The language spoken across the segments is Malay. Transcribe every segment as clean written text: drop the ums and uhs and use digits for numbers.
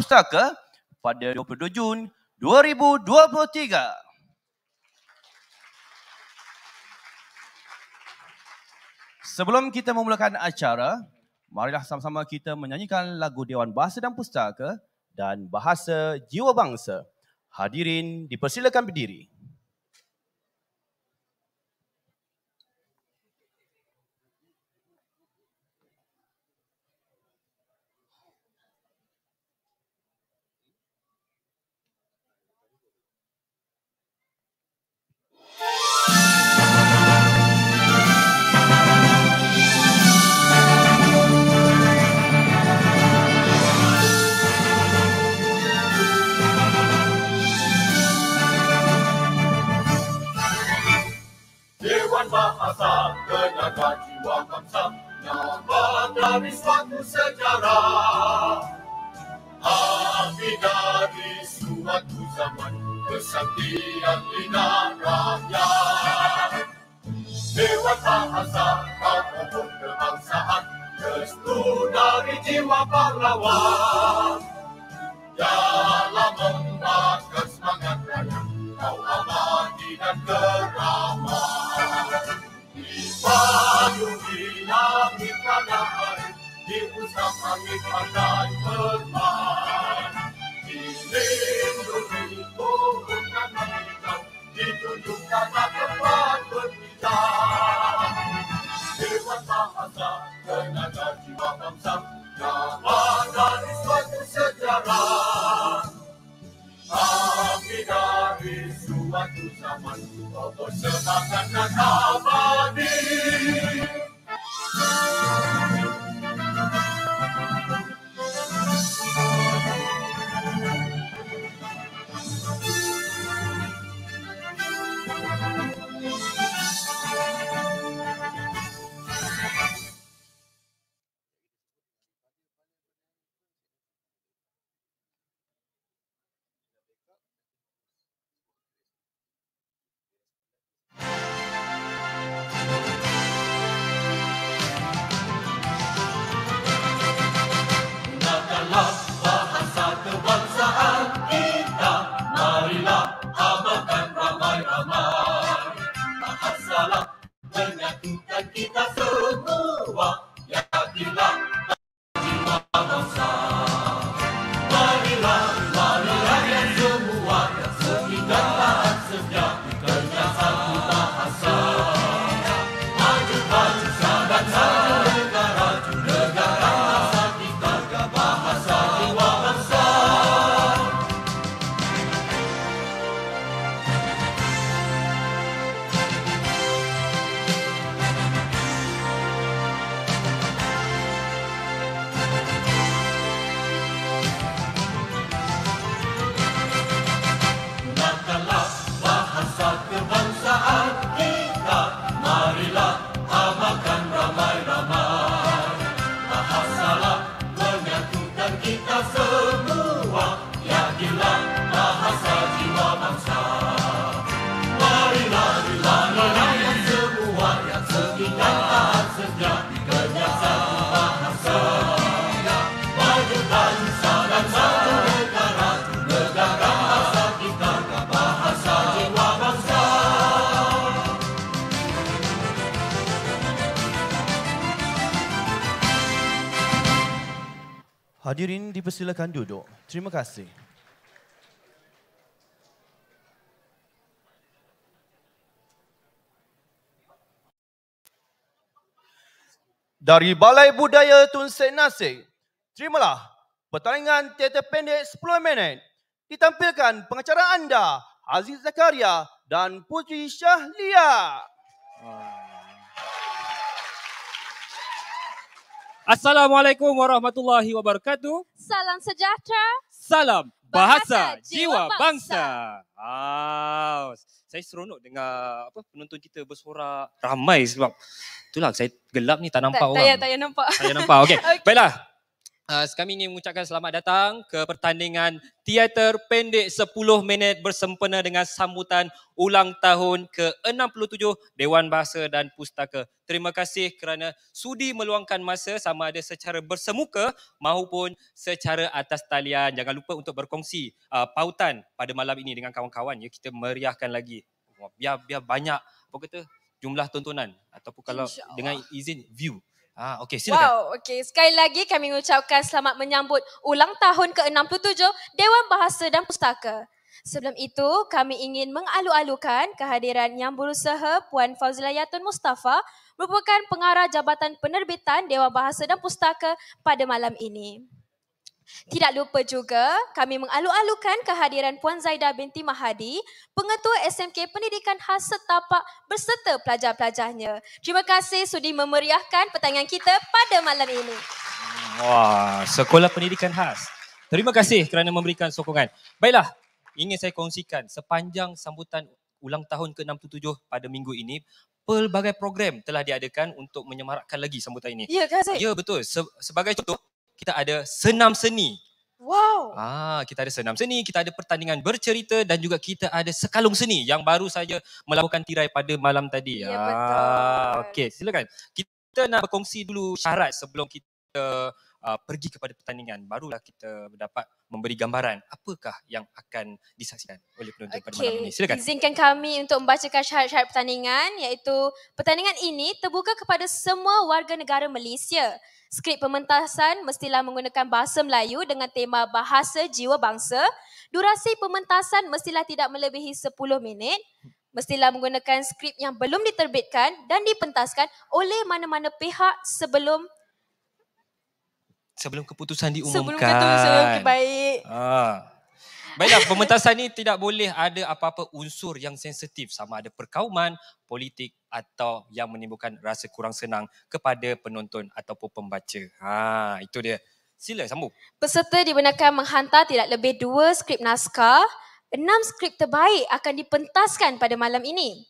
Pustaka pada 22 Jun 2023. Sebelum kita memulakan acara, marilah sama-sama kita menyanyikan lagu Dewan Bahasa dan Pustaka dan Bahasa Jiwa Bangsa. Hadirin dipersilakan berdiri. Dewan Bahasa Tenaga Jiwa Bangsa, nama dari suatu sejarah. Api dari suatu zaman, kesaktian lidah rakyat. Dewan Bahasa, kau pokok kebangsaan, restu dari jiwa pahlawan. Dalam membakar semangat rakyat, kau abadi dan keramat. Di payung di langit kadang-kadang, di pusat langit pandai bermain. Dilindungi turunkan hijau, ditunjukkan tempat berpijak. Dewan Bahasa Tenaga Jiwa Bangsa, nama dari suatu sejarah. Api dari suatu zaman, kokoh semangat dan abadi. Gunakanlah bahasa kebangsaan kita, marilah amalkan ramai-ramai. Bahasalah menyatukan kita semua, yakinlah jiwa bangsa. Marilah rakyat semua, setingkat taat setia, kerja satu bahasa. Maju bangsa dan satu negara, negara asal kita, bahasa jiwa bangsa. Gunakanlah bahasa kebangsaan kita, marilah amalkan ramai-ramai. Bahasalah menyatukan kita semua, yakinlah bahasa jiwa bangsa. Marilah rakyat semua, yang setingkat taat setia, kerja satu bahasa. Maju bangsa dan satu negara, negara asal kita, bahasa jiwa bangsa. Hadirin dipersilakan duduk. Terima kasih. Dari Balai Budaya Tun Sri Nasir, terimalah pertandingan teater pendek 10 minit. Ditampilkan pengacara anda, Aziz Zakaria dan Putri Syahlia. Assalamualaikum warahmatullahi wabarakatuh. Salam sejahtera. Salam Bahasa Bahasa Jiwa Jiwa Bangsa. Saya seronok dengar penonton kita bersorak ramai sebab itulah saya gelap ni tak nampak orang. Tak payah nampak. Saya nampak. Okey. Okey. Baiklah. Kami ingin mengucapkan selamat datang ke pertandingan teater pendek 10 minit bersempena dengan sambutan ulang tahun ke-67 Dewan Bahasa dan Pustaka. Terima kasih kerana sudi meluangkan masa sama ada secara bersemuka maupun secara atas talian. Jangan lupa untuk berkongsi pautan pada malam ini dengan kawan-kawan ya, kita meriahkan lagi. Biar banyak apa kata jumlah tontonan ataupun kalau dengan izin view. Okey, silakan. Wow, okey. Sekali lagi kami mengucapkan selamat menyambut ulang tahun ke-67 Dewan Bahasa dan Pustaka. Sebelum itu, kami ingin mengalu-alukan kehadiran Yang Berusaha Puan Fauzilayatun Mustafa merupakan pengarah Jabatan Penerbitan Dewan Bahasa dan Pustaka pada malam ini. Tidak lupa juga kami mengalu-alukan kehadiran Puan Zaidah binti Mahadi, Pengetua SMK Pendidikan Khas Setapak berserta pelajar-pelajarnya. Terima kasih sudi memeriahkan pertandingan kita pada malam ini. Wah, Sekolah Pendidikan Khas. Terima kasih kerana memberikan sokongan. Baiklah, ingin saya kongsikan sepanjang sambutan ulang tahun ke-67 pada minggu ini, pelbagai program telah diadakan untuk menyemarakkan lagi sambutan ini. Ya, Kak Zaid? Ya, betul. Sebagai contoh, kita ada senam seni. Wow. Kita ada senam seni, kita ada pertandingan bercerita dan juga kita ada sekalung seni yang baru saja melakukan tirai pada malam tadi. Ya, betul. Okey, silakan. Kita nak berkongsi dulu syarat sebelum kita pergi kepada pertandingan. Barulah kita dapat memberi gambaran apakah yang akan disaksikan oleh penonton pada malam ini. Silakan. Izinkan kami untuk membacakan syarat-syarat pertandingan, iaitu pertandingan ini terbuka kepada semua warga negara Malaysia. Skrip pementasan mestilah menggunakan bahasa Melayu dengan tema bahasa jiwa bangsa. Durasi pementasan mestilah tidak melebihi 10 minit. Mestilah menggunakan skrip yang belum diterbitkan dan dipentaskan oleh mana-mana pihak sebelum keputusan diumumkan. Sebelum keputusan, baik. Baiklah, pementasan ini tidak boleh ada apa-apa unsur yang sensitif sama ada perkauman, politik atau yang menimbulkan rasa kurang senang kepada penonton ataupun pembaca. Itu dia. Sila sambung. Peserta dibenarkan menghantar tidak lebih 2 skrip naskah. 6 skrip terbaik akan dipentaskan pada malam ini.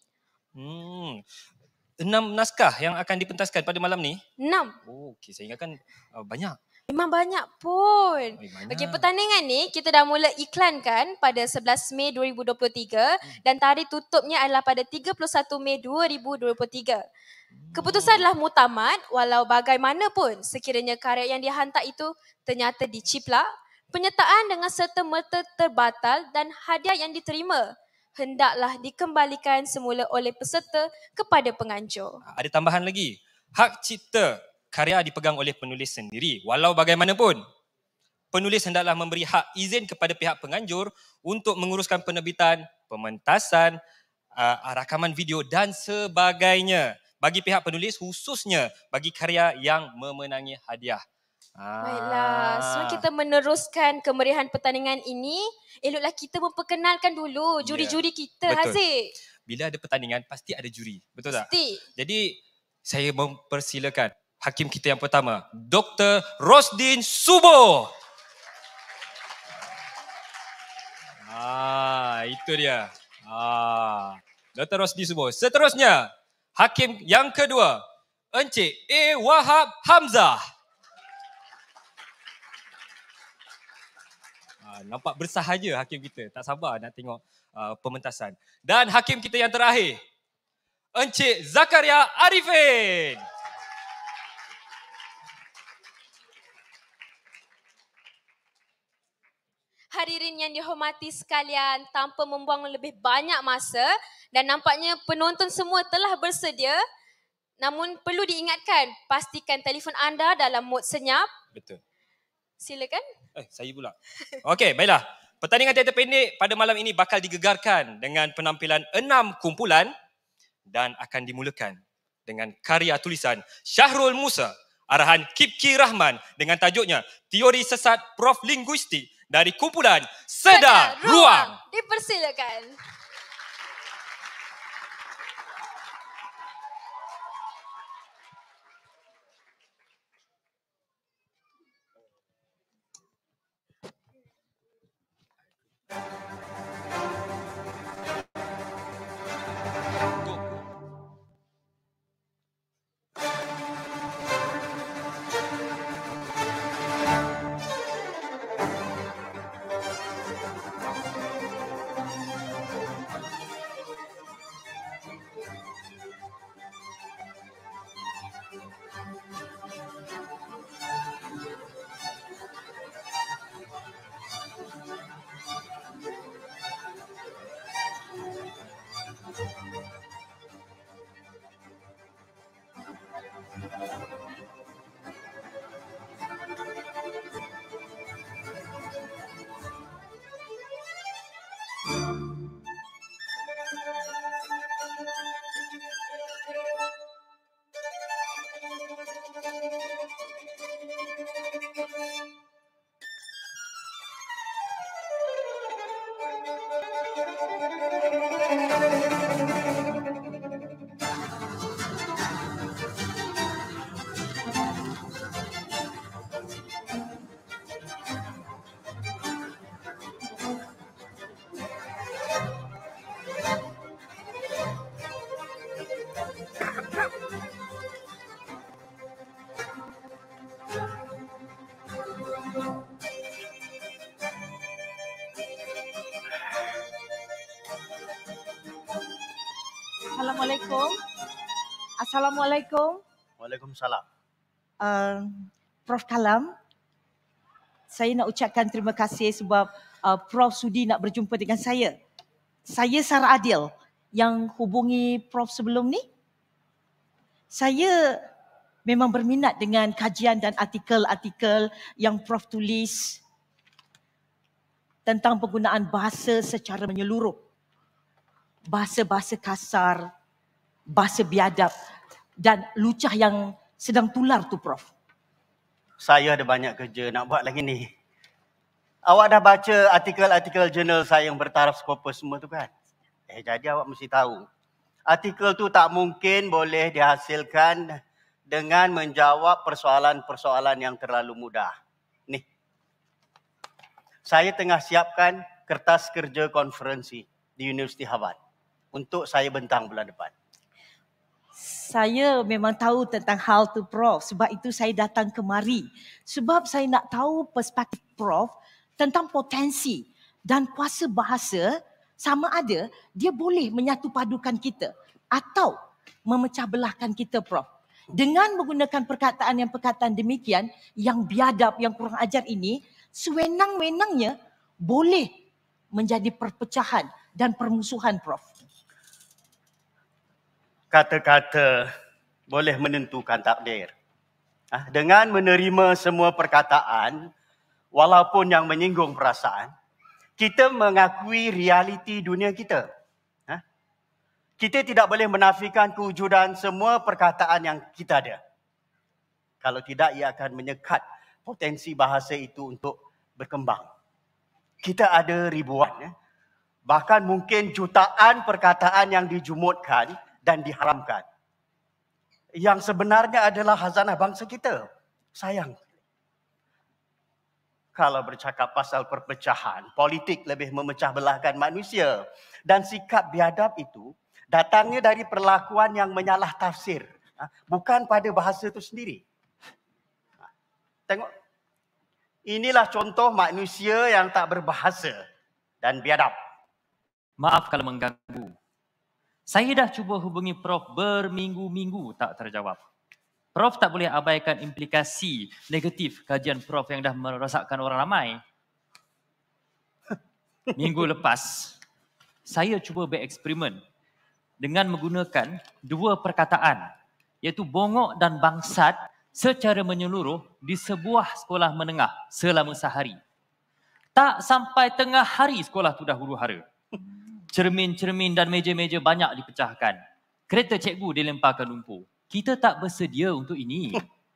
6 naskah yang akan dipentaskan pada malam ni? 6. Okey, saya ingatkan banyak. Memang banyak pun. Okey, pertandingan ni kita dah mula iklankan pada 11 Mei 2023 dan tarikh tutupnya adalah pada 31 Mei 2023. Keputusan adalah muktamad walau bagaimanapun sekiranya karya yang dihantar itu ternyata diciplak, penyertaan dengan serta-merta terbatal dan hadiah yang diterima hendaklah dikembalikan semula oleh peserta kepada penganjur. Ada tambahan lagi. Hak cipta karya dipegang oleh penulis sendiri. Walau bagaimanapun, penulis hendaklah memberi hak izin kepada pihak penganjur untuk menguruskan penerbitan, pementasan, rakaman video dan sebagainya bagi pihak penulis, khususnya bagi karya yang memenangi hadiah. Baiklah, sebelum kita meneruskan kemeriahan pertandingan ini, eloklah kita memperkenalkan dulu juri-juri kita, betul. Haziq. Bila ada pertandingan, pasti ada juri. Betul tak? Pasti. Jadi, saya mempersilakan hakim kita yang pertama, Dr. Rosdin Subo. Itu dia. Dr. Rosdin Subo. Seterusnya, hakim yang kedua, Encik A. Wahab Hamzah. Nampak bersahaja hakim kita. Tak sabar nak tengok pementasan. Dan hakim kita yang terakhir, Encik Zakaria Arifin. Hadirin yang dihormati sekalian, tanpa membuang lebih banyak masa dan nampaknya penonton semua telah bersedia, namun perlu diingatkan, pastikan telefon anda dalam mod senyap. Betul. Silakan. Saya pula. Okey, baiklah. Pertandingan teater pendek pada malam ini bakal digegarkan dengan penampilan 6 kumpulan dan akan dimulakan dengan karya tulisan Syahrul Musa, arahan Kipki Rahman dengan tajuknya Teori Sesat Prof Linguistik dari kumpulan Sedar Ruang. Dipersilakan. Assalamualaikum. Assalamualaikum. Waalaikumsalam. Prof Kalam, saya nak ucapkan terima kasih sebab Prof sudi nak berjumpa dengan saya. Saya Sarah Adil yang hubungi Prof sebelum ni. Saya memang berminat dengan kajian dan artikel-artikel yang Prof tulis tentang penggunaan bahasa secara menyeluruh. Bahasa-bahasa kasar, bahasa biadab dan lucah yang sedang tular tu, Prof. Saya ada banyak kerja nak buat lagi ni. Awak dah baca artikel-artikel jurnal saya yang bertaraf Scopus semua tu kan? Jadi awak mesti tahu. Artikel tu tak mungkin boleh dihasilkan dengan menjawab persoalan-persoalan yang terlalu mudah. Ni. Saya tengah siapkan kertas kerja konferensi di Universiti Harvard untuk saya bentang bulan depan. Saya memang tahu tentang hal tu, Prof. Sebab itu saya datang kemari. Sebab saya nak tahu perspektif Prof tentang potensi dan kuasa bahasa sama ada dia boleh menyatu padukan kita atau memecah belahkan kita, Prof. Dengan menggunakan perkataan demikian yang biadab, yang kurang ajar ini, sewenang-wenangnya boleh menjadi perpecahan dan permusuhan, Prof. Kata-kata boleh menentukan takdir. Dengan menerima semua perkataan, walaupun yang menyinggung perasaan, kita mengakui realiti dunia kita. Kita tidak boleh menafikan kewujudan semua perkataan yang kita ada. Kalau tidak, ia akan menyekat potensi bahasa itu untuk berkembang. Kita ada ribuan, bahkan mungkin jutaan perkataan yang dijumutkan dan diharamkan. Yang sebenarnya adalah khazanah bangsa kita. Sayang. Kalau bercakap pasal perpecahan, politik lebih memecah belahkan manusia. Dan sikap biadab itu datangnya dari perlakuan yang menyalah tafsir. Bukan pada bahasa itu sendiri. Tengok. Inilah contoh manusia yang tak berbahasa dan biadab. Maaf kalau mengganggu. Saya dah cuba hubungi Prof berminggu-minggu tak terjawab. Prof tak boleh abaikan implikasi negatif kajian Prof yang dah merosakkan orang ramai. Minggu lepas, saya cuba bereksperimen dengan menggunakan dua perkataan iaitu bongok dan bangsat secara menyeluruh di sebuah sekolah menengah selama sehari. Tak sampai tengah hari sekolah tu dah huru-hara. Cermin-cermin dan meja-meja banyak dipecahkan. Kereta cikgu dilemparkan lumpur. Kita tak bersedia untuk ini.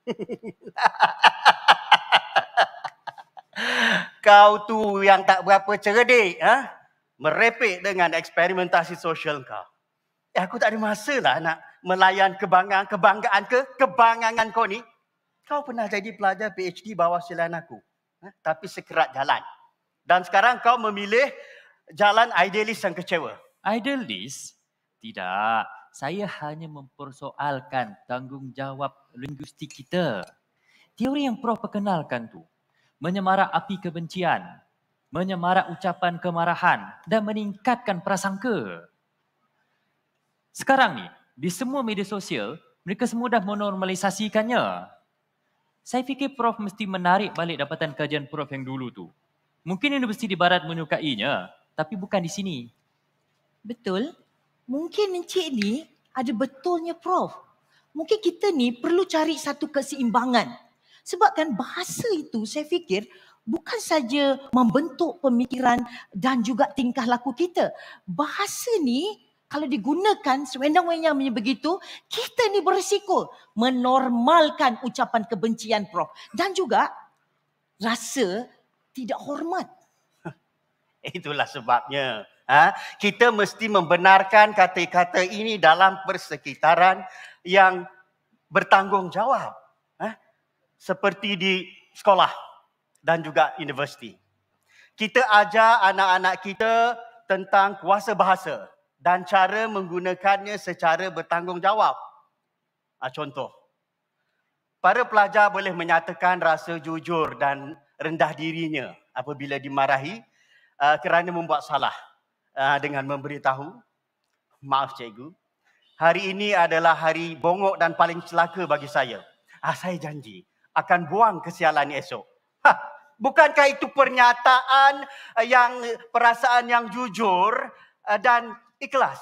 Kau tu yang tak berapa cerdik. Merepek dengan eksperimentasi sosial kau. Aku tak ada masa lah nak melayan kebangangan kau ni. Kau pernah jadi pelajar PhD bawah silian aku. Tapi sekerat jalan. Dan sekarang kau memilih jalan idealis yang kecewa. Idealis? Tidak. Saya hanya mempersoalkan tanggungjawab linguistik kita. Teori yang Prof perkenalkan tu menyemarak api kebencian, menyemarak ucapan kemarahan dan meningkatkan prasangka. Sekarang ni, di semua media sosial, mereka semua dah menormalisasikannya. Saya fikir Prof mesti menarik balik dapatan kajian Prof yang dulu tu. Mungkin Universiti di Barat menyukainya, tapi bukan di sini. Betul. Mungkin Encik ni ada betulnya, Prof. Mungkin kita ni perlu cari satu keseimbangan. Sebab kan bahasa itu saya fikir bukan saja membentuk pemikiran dan juga tingkah laku kita. Bahasa ni kalau digunakan sewenang-wenangnya begitu, kita ni berisiko menormalkan ucapan kebencian, Prof. Dan juga rasa tidak hormat. Itulah sebabnya Kita mesti membenarkan kata-kata ini dalam persekitaran yang bertanggungjawab. Seperti di sekolah dan juga universiti. Kita ajar anak-anak kita tentang kuasa bahasa dan cara menggunakannya secara bertanggungjawab. Contoh, para pelajar boleh menyatakan rasa jujur dan rendah dirinya apabila dimarahi kerana membuat salah dengan memberitahu, maaf cikgu, hari ini adalah hari bongok dan paling celaka bagi saya. Saya janji akan buang kesialan esok. Bukankah itu pernyataan yang perasaan yang jujur dan ikhlas?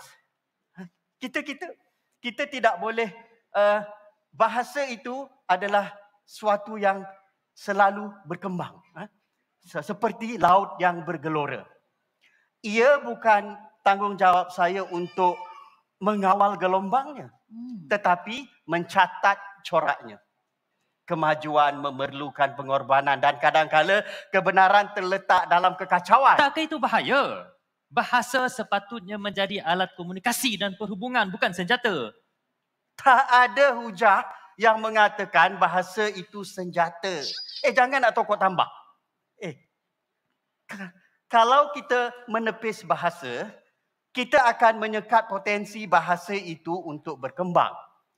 Kita tidak boleh, bahasa itu adalah suatu yang selalu berkembang. Seperti laut yang bergelora. Ia bukan tanggungjawab saya untuk mengawal gelombangnya, tetapi mencatat coraknya. Kemajuan memerlukan pengorbanan dan kadang-kala kebenaran terletak dalam kekacauan. Takkah itu bahaya? Bahasa sepatutnya menjadi alat komunikasi dan perhubungan, bukan senjata. Tak ada hujah yang mengatakan bahasa itu senjata. Jangan nak tokok tambah. Kalau kita menepis bahasa, kita akan menyekat potensi bahasa itu untuk berkembang.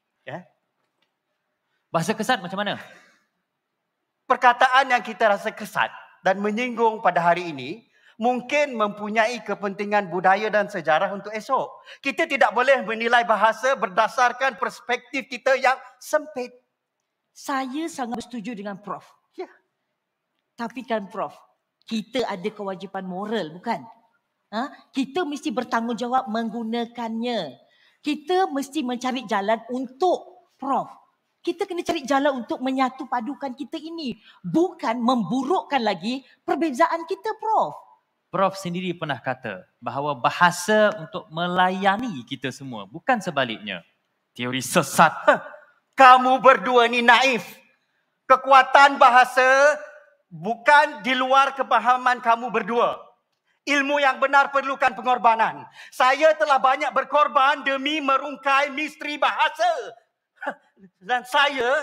Bahasa kesat macam mana? Perkataan yang kita rasa kesat dan menyinggung pada hari ini mungkin mempunyai kepentingan budaya dan sejarah untuk esok. Kita tidak boleh menilai bahasa berdasarkan perspektif kita yang sempit. Saya sangat bersetuju dengan Prof. Ya. Tapi kan Prof, kita ada kewajipan moral, bukan? Kita mesti bertanggungjawab menggunakannya. Kita mesti mencari jalan untuk Prof. Kita kena cari jalan untuk menyatu padukan kita ini. Bukan memburukkan lagi perbezaan kita, Prof. Prof sendiri pernah kata bahawa bahasa untuk melayani kita semua, bukan sebaliknya. Teori sesat. Kamu berdua ni naif. Kekuatan bahasa bukan di luar kepahaman kamu berdua. Ilmu yang benar perlukan pengorbanan. Saya telah banyak berkorban demi merungkai misteri bahasa. Dan saya...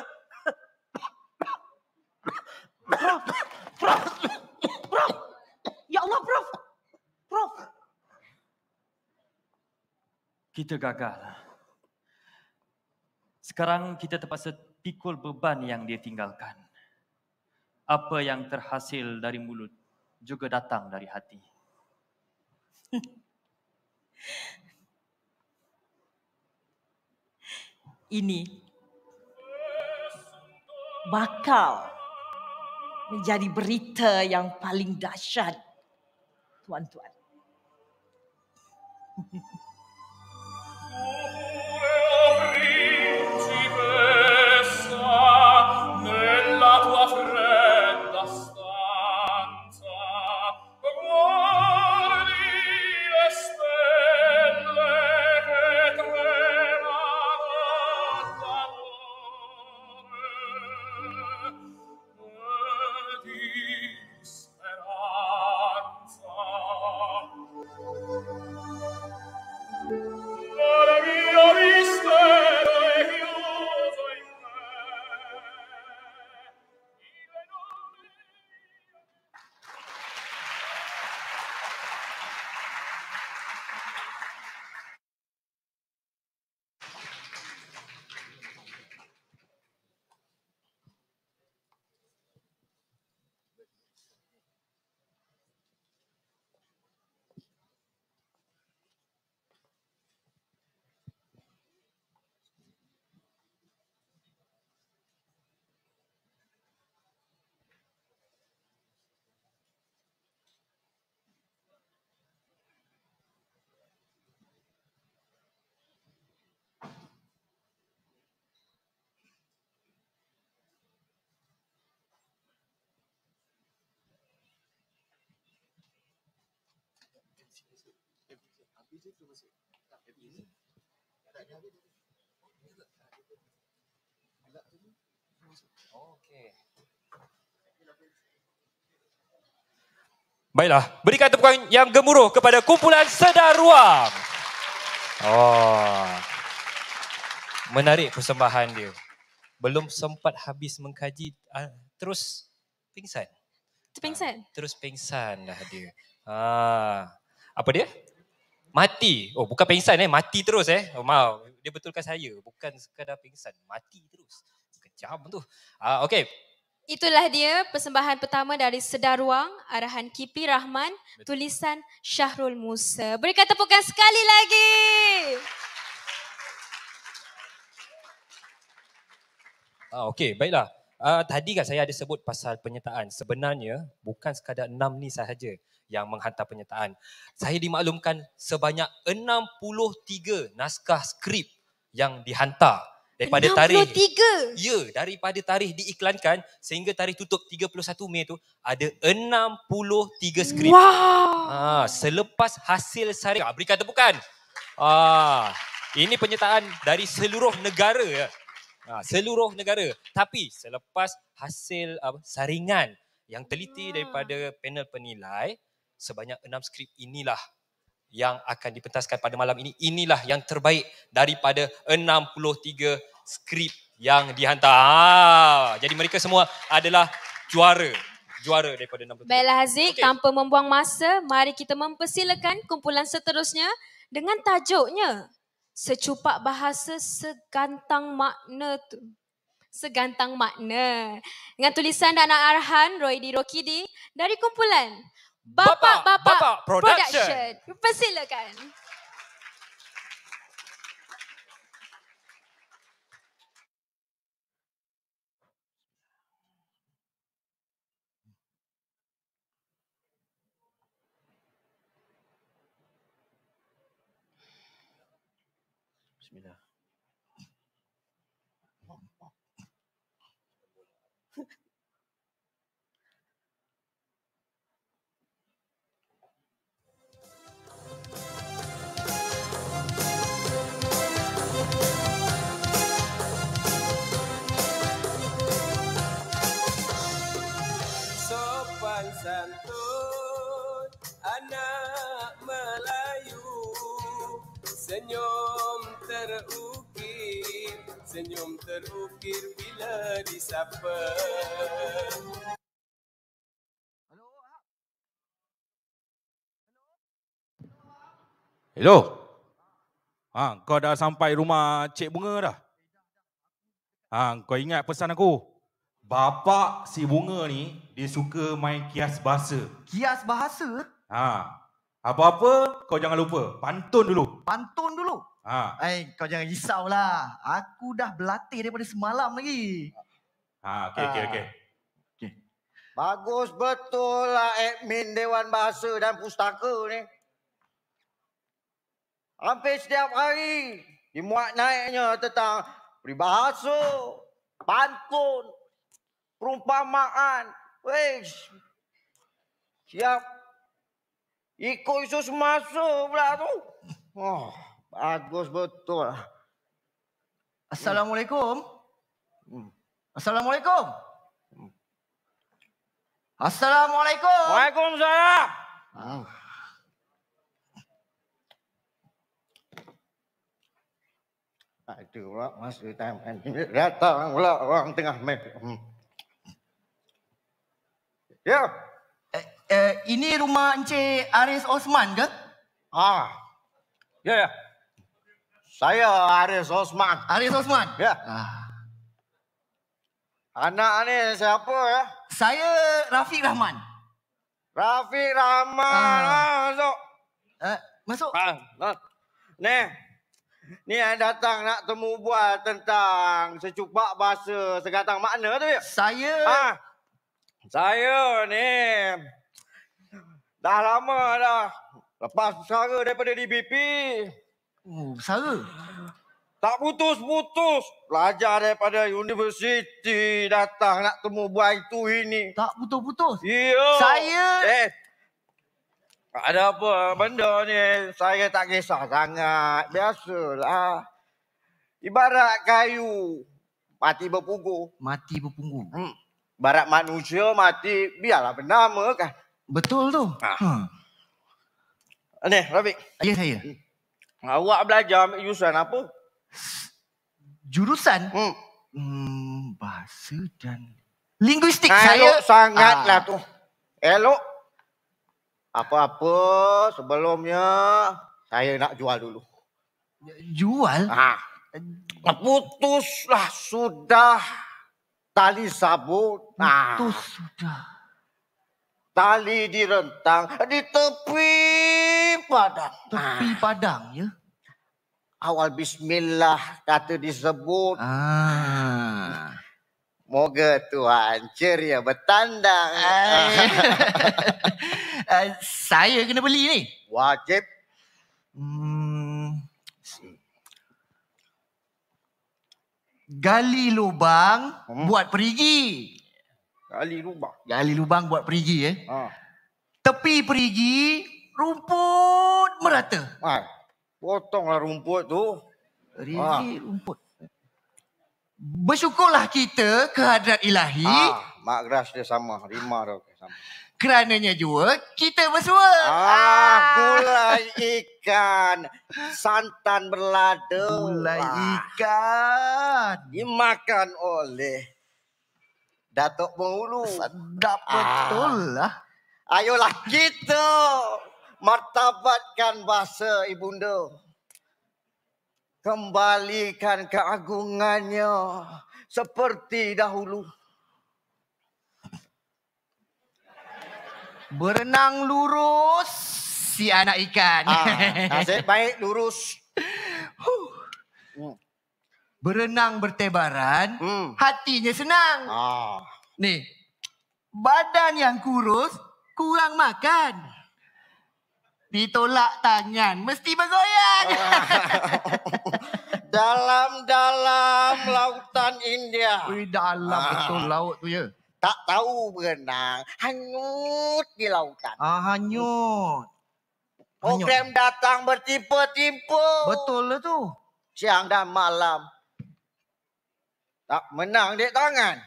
Prof. Ya Allah, Prof. Prof. Kita gagal. Sekarang kita terpaksa pikul beban yang dia tinggalkan. Apa yang terhasil dari mulut juga datang dari hati. Ini bakal menjadi berita yang paling dahsyat, tuan-tuan. Nella tua fredda stanza guardi le stelle che tremano d'amore e di speranza. L'ora mio mistero è chiuso in me. Baiklah, berikan tepukan yang gemuruh kepada kumpulan Sedar Ruang. Oh, menarik persembahan dia. Belum sempat habis mengkaji, terus pingsan. Terpingsan. Terus pingsan dah dia. Apa dia? Mati. Oh, bukan pingsan mati terus Oh, maaf. Dia betulkan saya, bukan sekadar pingsan, mati terus. Kejam tu. Okey. Itulah dia persembahan pertama dari Sedar Ruang, arahan Kipi Rahman, tulisan Syahrul Musa. Berikan tepukan sekali lagi. Okey, baiklah. Tadi kan saya ada sebut pasal penyertaan. Sebenarnya bukan sekadar 6 ni sahaja yang menghantar penyertaan. Saya dimaklumkan sebanyak 63 naskah skrip yang dihantar. Daripada 63? Daripada tarikh diiklankan sehingga tarikh tutup 31 Mei tu ada 63 skrip. Wow. Selepas hasil saring, berikan tepukan. Ini penyertaan dari seluruh negara. Seluruh negara. Tapi selepas hasil saringan yang teliti daripada panel penilai, sebanyak 6 skrip inilah yang akan dipentaskan pada malam ini. Inilah yang terbaik daripada 63 skrip yang dihantar. Jadi mereka semua adalah juara daripada 63. Baiklah Haziq, tanpa membuang masa, mari kita mempersilakan kumpulan seterusnya dengan tajuknya Secupak Bahasa Segantang Makna tu. Segantang Makna. Dengan tulisan dan arahan Roidi Rokidi dari kumpulan Bapak Production. Persilakan. Bismillah. Sopan santun anak Melayu, senyum terukir bila disapa. Hello. Kau dah sampai rumah Cik Bunga dah? Kau ingat pesan aku? Bapak si Bunga ni, dia suka main kias bahasa. Kias bahasa? Apa-apa kau jangan lupa, pantun dulu. Pantun dulu? Kau jangan risaulah. Aku dah berlatih daripada semalam lagi. Okey. Bagus betul lah admin Dewan Bahasa dan Pustaka ni. Hampir setiap hari dimuat naiknya tentang peribahasa, pantun, perumpamaan. Siap ikut isu semasa pula tu. Bagus betul. Assalamualaikum. Assalamualaikum. Assalamualaikum. Waalaikumsalam. Itu pula masa time datang pula orang tengah main. Ya. Ini rumah Encik Aris Osman ke? Ya. Saya Aris Osman. Aris Osman? Ya. Anak ni siapa ya? Saya Rafiq Rahman. Rafiq Rahman. Masuk. Masuk. Ni yang datang nak temu bual tentang secupak bahasa segantang makna tu ya? Saya ni dah lama dah lepas bersara daripada DBP. Bersara? Tak putus-putus. Belajar daripada universiti, datang nak temu bual itu ini. Tak putus-putus? Ya. Saya... ada apa benda ni saya tak kisah sangat. Biasalah. Ibarat kayu mati berpunggu. Mati berpunggu. Ibarat manusia mati biarlah bernama kan. Betul tu. Ni, Rafiq. Ya, saya. Awak belajar ambil jurusan apa? Jurusan? Bahasa dan linguistik. Elok sangatlah tu. Elok. Apa-apa sebelumnya saya nak jual dulu. Jual? Putuslah sudah tali sabut. Putus sudah. Tali direntang di tepi padang. Tepi padang, ya? Awal bismillah kata disebut. Moga Tuhan ceria bertandang. Saya kena beli ni. Wajib. Gali lubang buat perigi. Gali lubang? Gali lubang buat perigi Tepi perigi rumput merata. Potonglah rumput tu. Perigi rumput. Bersyukurlah kita kehadrat ilahi. Mak Gras dia sama. Rima dia sama. Kerananya juga kita bersua. Gulai ikan. Santan berlada. Gulai ikan. Dimakan oleh Datuk Penghulu. Sedap betul lah. Ayolah kita martabatkan bahasa ibunda. Kembalikan keagungannya seperti dahulu. Berenang lurus si anak ikan. Nasib baik lurus. Berenang bertebaran, hatinya senang. Nih, badan yang kurus, kurang makan. Ditolak tangan, mesti bergoyang. Dalam-dalam lautan India. Dalam betul laut tu ya. Tak tahu berenang, hanyut di lautan. Hanyut. Program datang bertimpa-timpa. Betul lah tu. Siang dan malam. Tak menang dek tangan.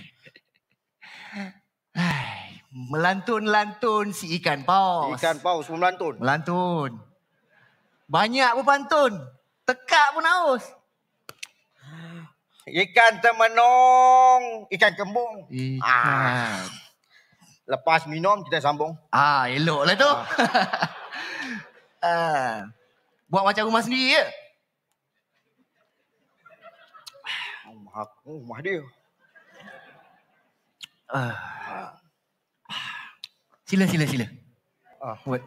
Melantun-lantun si ikan paus. Ikan paus pun melantun. Melantun. Banyak berpantun. Tekak pun haus. Ikan temenong, ikan kembung. Ikan. Lepas minum kita sambung. Elok lah tu. Buat macam rumah sendiri ya? Rumah dia. Sila. Buat.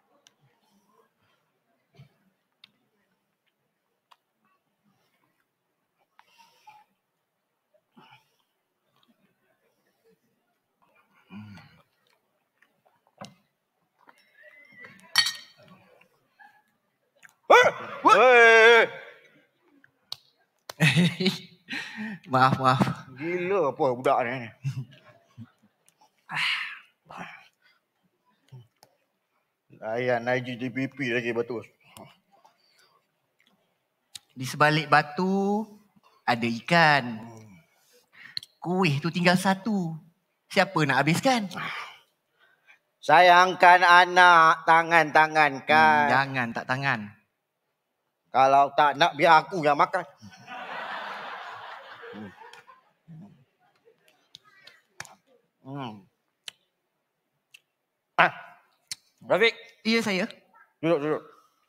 Maaf. Gila apa budak ni. Layan IGDPP lagi betul. Di sebalik batu ada ikan. Kuih tu tinggal satu. Siapa nak habiskan? Sayangkan anak, tangan-tangankan. Jangan tak tangan. Kalau tak nak biar aku yang makan. Rafiq. Ya saya. Duduk.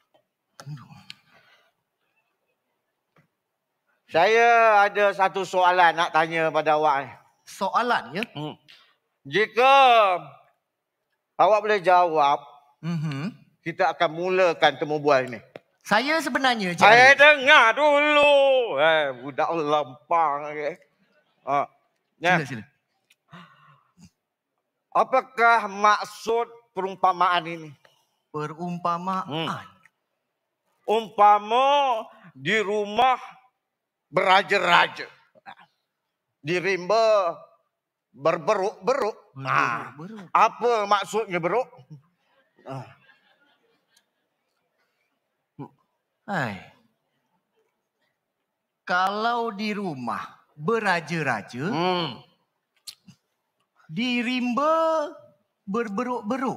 Saya ada satu soalan nak tanya pada awak ni. Soalan ya? Jika awak boleh jawab, kita akan mulakan temu bual ni. Saya sebenarnya... Saya dengar dulu. Budak lempang. Sila. Apakah maksud perumpamaan ini? Perumpamaan? Umpama di rumah beraja-raja. Di rimba berberuk-beruk. Apa maksudnya beruk? Kalau di rumah beraja-raja, di rimba berberuk-beruk.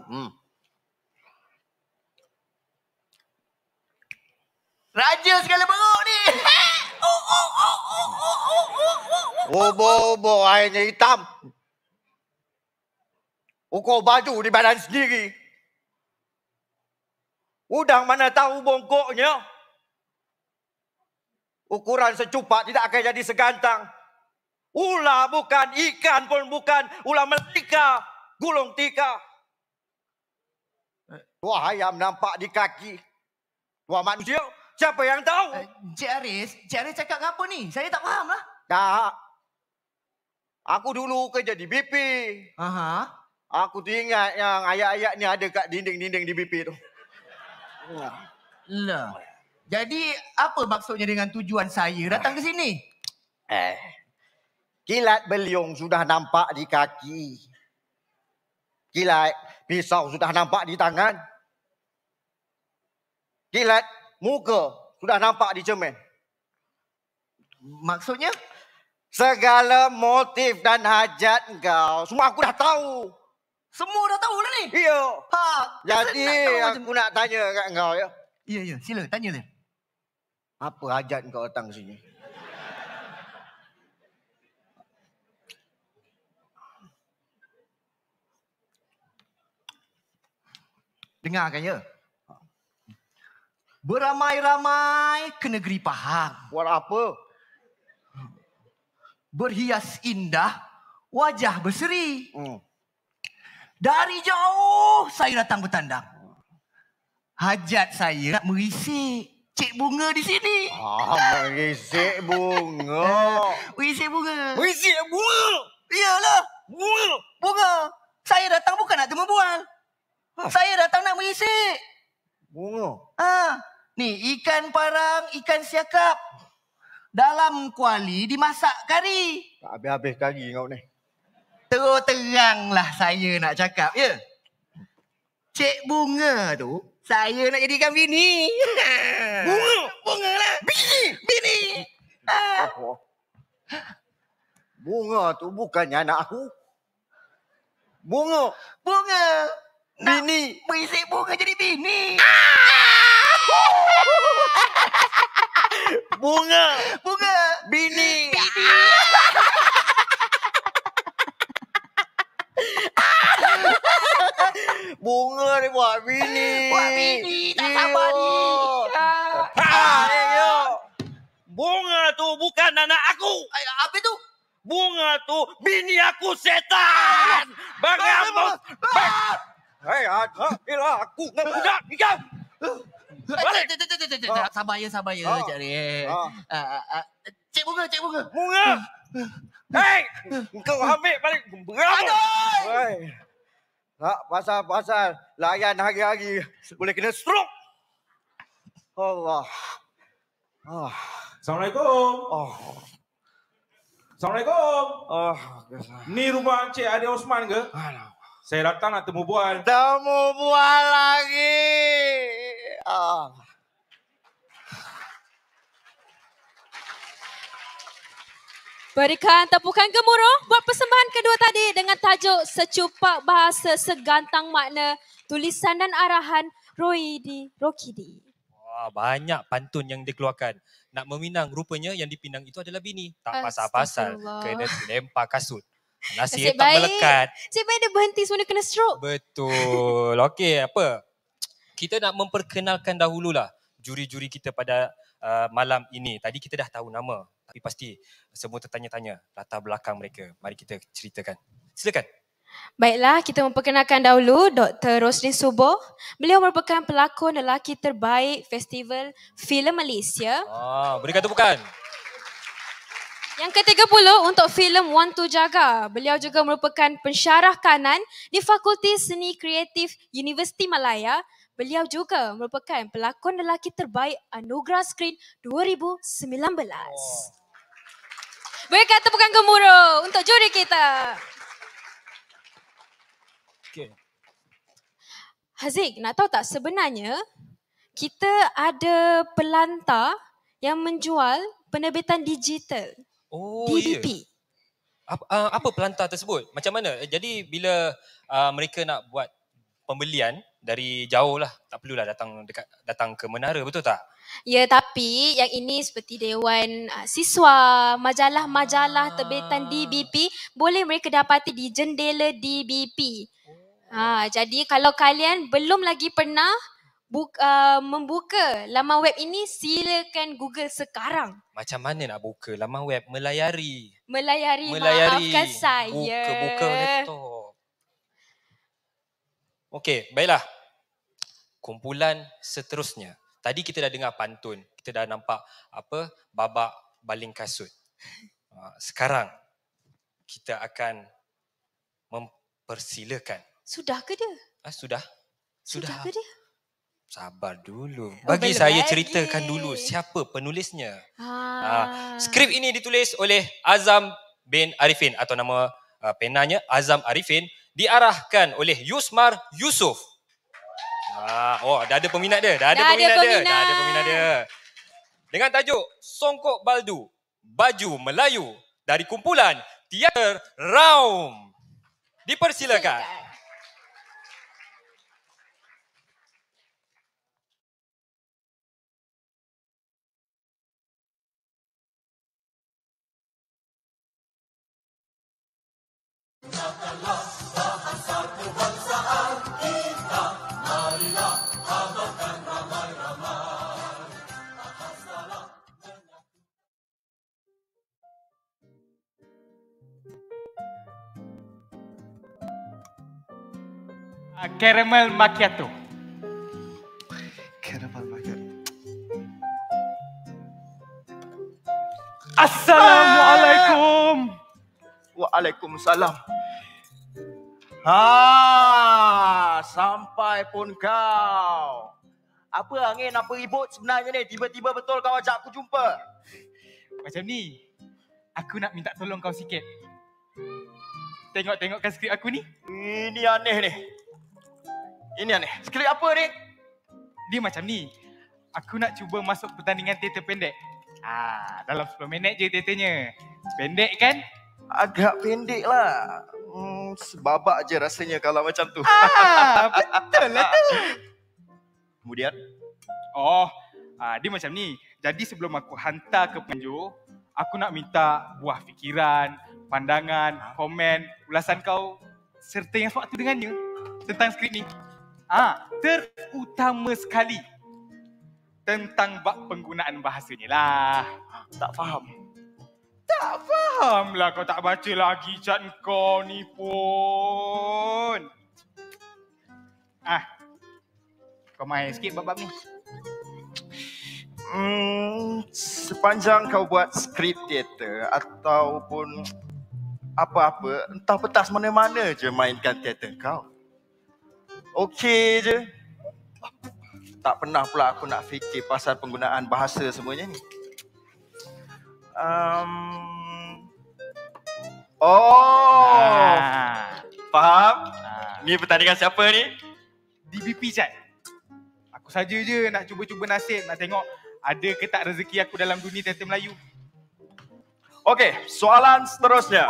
Raja segala beruk ni. Bobo airnya hitam. Ukur baju di badan sendiri. Udang mana tahu bongkoknya. Ukuran secupak tidak akan jadi segantang. Ular bukan, ikan pun bukan. Ular melika, gulung tika. Tua ayam nampak di kaki. Tua manusia, siapa yang tahu? Cik Aris cakap apa ni? Saya tak faham lah. Tak. Aku dulu kerja di BP. Aha. Aku teringat yang ayat-ayat ni ada kat dinding-dinding di BP tu. Lah. Jadi apa maksudnya dengan tujuan saya datang ke sini? Kilat beliung sudah nampak di kaki. Kilat pisau sudah nampak di tangan. Kilat muka sudah nampak di cermin. Maksudnya? Segala motif dan hajat kau semua aku dah tahu. Semua dah tahu lah ni? Ya. Ha, jadi aku nak tanya kat kau ya. Ya, sila tanya dia. Apa hajat kau datang sini? Dengarkan ya. Beramai-ramai ke negeri Pahang. Buat apa? Berhias indah, wajah berseri. Dari jauh saya datang bertandang. Hajat saya nak merisik cik bunga di sini. Merisik bunga. Merisik bunga. Merisik bunga. Iyalah. Bunga. Bunga. Saya datang bukan nak temu bual. Saya datang nak merisik. Bunga. Ni ikan parang, ikan siakap. Dalam kuali dimasak kari. Tak habis-habis kari kau ni. Terus teranglah saya nak cakap, ya. Cik Bunga tu, saya nak jadikan bini. Bunga? Bunga lah. Bini. Bunga tu bukannya anak aku. Bunga. Bini. Berisik bunga jadi bini. Bunga. Bini. Bunga ni buat bini. Tak sabar ni. Bunga tu bukan anak aku. Apa tu? Bunga tu bini aku setan. Bangun. Hei, aku nak budak ni kau. Balik. Sabar ya, Cik Aris. Cik Bunga. Bunga. Hei, kau ambil balik. Berapa? Hei. Tak pasal layan hari-hari boleh kena stroke. Allah. Assalamualaikum. Assalamualaikum. Ni rumah Encik Adi Osman ke? Saya datang nak temu bual. Temu bual lagi. Berikan tepukan gemuruh buat persembahan kedua tadi dengan tajuk Secupak Bahasa Segantang Makna, tulisan dan arahan Rokidi. Wah, banyak pantun yang dikeluarkan. Nak meminang, rupanya yang dipinang itu adalah bini. Tak pasal-pasal, kena lempar kasut. Nasib tak melekat. Nasib baik dia berhenti semua kena stroke. Betul. Okey, apa? Kita nak memperkenalkan dahululah juri-juri kita pada malam ini. Tadi kita dah tahu nama. Tapi pasti semua tertanya-tanya latar belakang mereka. Mari kita ceritakan. Silakan. Baiklah, kita memperkenalkan dahulu Dr. Roslin Suboh. Beliau merupakan pelakon lelaki terbaik Festival Filem Malaysia. Berikan tepukan. Yang ke-30 untuk filem Wan Tu Jaga. Beliau juga merupakan pensyarah kanan di Fakulti Seni Kreatif Universiti Malaya. Beliau juga merupakan pelakon lelaki terbaik Anugerah Skrin 2019. Berikan tepukan gemuruh untuk juri kita. Okay. Haziq, nak tahu tak sebenarnya kita ada pelantar yang menjual penerbitan digital. DDP. Apa pelantar tersebut? Macam mana? Jadi bila mereka nak buat pembelian dari jauh lah, tak perlulah datang ke menara, betul tak? Ya, tapi yang ini seperti Dewan Siswa, majalah-majalah terbitan DBP boleh mereka dapati di jendela DBP. Jadi kalau kalian belum lagi pernah membuka laman web ini, silakan Google sekarang. Macam mana nak buka laman web? Melayari. Maafkan saya. Buka laptop. Okey, baiklah. Kumpulan seterusnya. Tadi kita dah dengar pantun. Kita dah nampak babak baling kasut. Sekarang kita akan mempersilakan. Sudah ke dia? Sudah ke dia? Sabar dulu. Bagi saya ceritakan dulu siapa penulisnya. Skrip ini ditulis oleh Azam bin Arifin atau nama penanya Azam Arifin, diarahkan oleh Yusmar Yusof. Dah ada peminat dia. Dah ada peminat dia. Dengan tajuk Songkok Baldu, Baju Melayu dari kumpulan Teater Raum. Dipersilakan. Caramel macchiato. Assalamualaikum. Waalaikumsalam. Sampai pun kau. Apa angin, apa ribut sebenarnya ni? Tiba-tiba betul kau ajak aku jumpa. Macam ni, aku nak minta tolong kau sikit. Tengok-tengokkan skrip aku ni. Ini aneh ni. Skrip apa ni? Dia macam ni. Aku nak cuba masuk pertandingan teater pendek. Dalam 10 minit je teaternya. Pendek kan? Agak pendek lah. Sebabak je rasanya kalau macam tu. Betul lah tu. Kemudian? Dia macam ni. Jadi sebelum aku hantar ke penjuru, aku nak minta buah fikiran, pandangan, komen, ulasan kau serta yang sewaktu dengannya tentang skrip ni. Terutama sekali tentang bab penggunaan bahasanya lah. Tak faham. Tak faham lah kau tak baca lagi chat kau ni pun. Kau main sikit bab-bab ni. Sepanjang kau buat skrip teater ataupun apa-apa, entah petas mana-mana je mainkan teater kau. Okey je. Tak pernah pula aku nak fikir pasal penggunaan bahasa semuanya ni. Faham? Ni pertandingan siapa ni? DBP chat. Aku saja je nak cuba-cuba nasib, nak tengok ada ke tak rezeki aku dalam dunia teater Melayu. Okey, soalan seterusnya.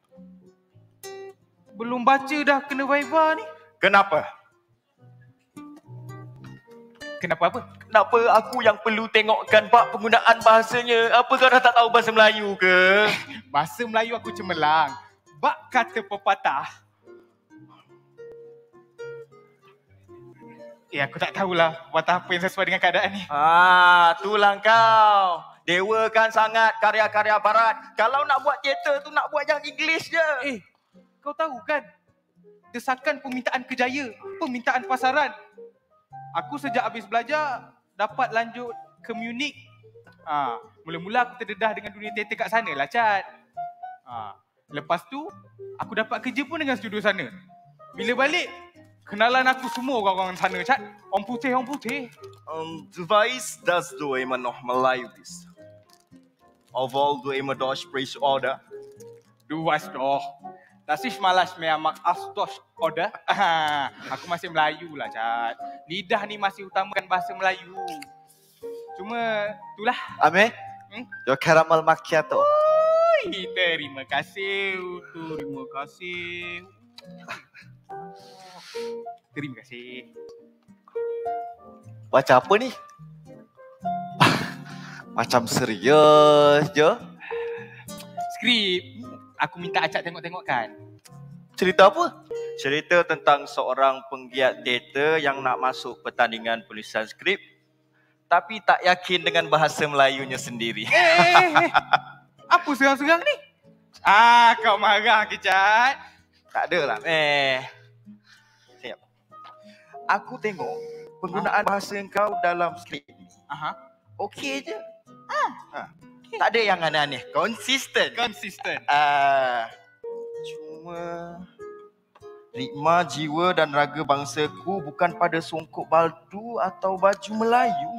Belum baca dah kena viva ni. Kenapa? Kenapa apa? Kenapa aku yang perlu tengokkan bab penggunaan bahasanya? Apa kau dah tak tahu bahasa Melayu ke? Bahasa Melayu aku cemerlang. Bab kata pepatah. Aku tak tahulah pepatah apa yang sesuai dengan keadaan ni. Itulah kau. Dewakan sangat karya-karya barat. Kalau nak buat teater tu nak buat yang English je. Kau tahu kan? Desakan permintaan kerjaya, permintaan pasaran. Aku sejak habis belajar dapat lanjut ke Munich. Mula-mula aku terdedah dengan dunia teater kat sana lah, Chat. Lepas tu aku dapat kerja pun dengan studio sana. Bila balik, kenalan aku semua orang-orang sana, Chat. Orang putih. Device das du immer noch Melayu bist. Obwohl du immer Deutsch sprichst, oder? Du weißt doch. Das ist malas mehr mag Astos, oder? Aku masih Melayu lah, Chat. Lidah ni masih utamakan bahasa Melayu. Cuma itulah. Ame, your caramel macchiato. Terima kasih. Terima kasih. Terima kasih. Baca apa ni? Macam serius je. Skrip. Aku minta Acak tengok-tengokkan. Cerita apa? Cerita tentang seorang penggiat teater yang nak masuk pertandingan penulisan skrip tapi tak yakin dengan bahasa Melayunya sendiri. Apa serang-serang ni? Kau marah ke, Cat? Tak adalah, Siap. Aku tengok penggunaan bahasa kau dalam skrip ni. Okey je. Tak ada yang aneh-aneh. Konsisten. Cuma rikma jiwa dan raga bangsaku bukan pada songkok baldu atau baju Melayu.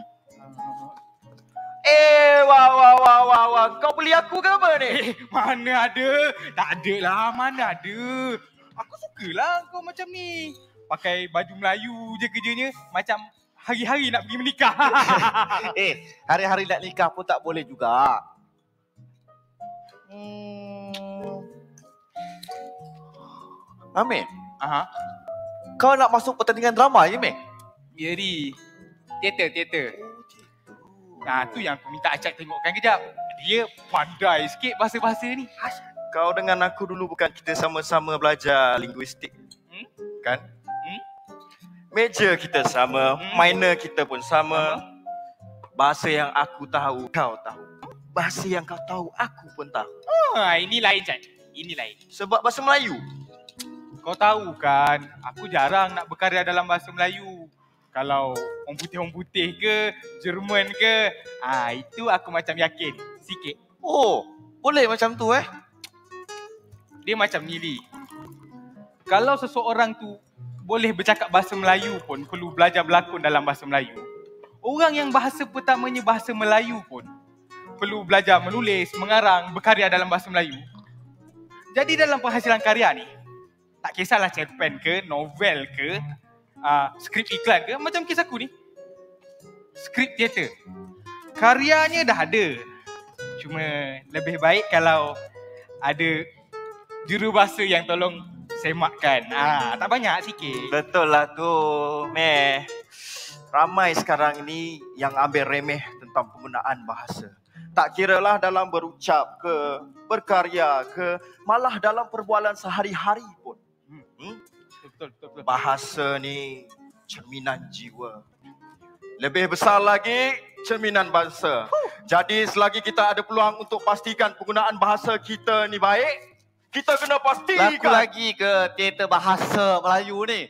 Wah. Kau beli aku ke apa ni? Mana ada. Tak ada lah. Mana ada. Aku sukalah kau macam ni. Pakai baju Melayu je kerjanya. Macam hari-hari nak pergi menikah. Hari-hari nak nikah pun tak boleh juga. Amir, kau nak masuk pertandingan drama je, Amir? Ya, Ri. Teater. Tu yang aku minta Acak tengokkan kejap. Dia pandai sikit bahasa-bahasa ni. Kau dengan aku dulu bukan kita sama-sama belajar linguistik? Kan? Major kita sama, minor kita pun sama. Bahasa yang aku tahu, kau tahu. Bahasa yang kau tahu, aku pun tahu. Ini lain, Cat. Ini lain. Sebab bahasa Melayu. Kau tahu kan, aku jarang nak berkarya dalam bahasa Melayu. Kalau orang putih ke, Jerman ke, itu aku macam yakin sikit. Boleh macam tu Dia macam ni, Li. Kalau seseorang tu boleh bercakap bahasa Melayu pun perlu belajar berlakon dalam bahasa Melayu. Orang yang bahasa pertamanya bahasa Melayu pun perlu belajar menulis, mengarang, berkarya dalam bahasa Melayu. Jadi dalam penghasilan karya ni, tak kisahlah cerpen ke, novel ke, skrip iklan ke, macam kes aku ni. Skrip teater. Karyanya dah ada. Cuma lebih baik kalau ada jurubahasa yang tolong semakkan. Tak banyak sikit. Betul lah tu, Meh. Ramai sekarang ini yang ambil remeh tentang penggunaan bahasa. Tak kiralah dalam berucap ke, berkarya ke, malah dalam perbualan sehari-hari pun. Betul. Bahasa ni cerminan jiwa. Lebih besar lagi, cerminan bangsa. Jadi selagi kita ada peluang untuk pastikan penggunaan bahasa kita ni baik, kita kena pastikan. Laku lagi ke teater bahasa Melayu ni?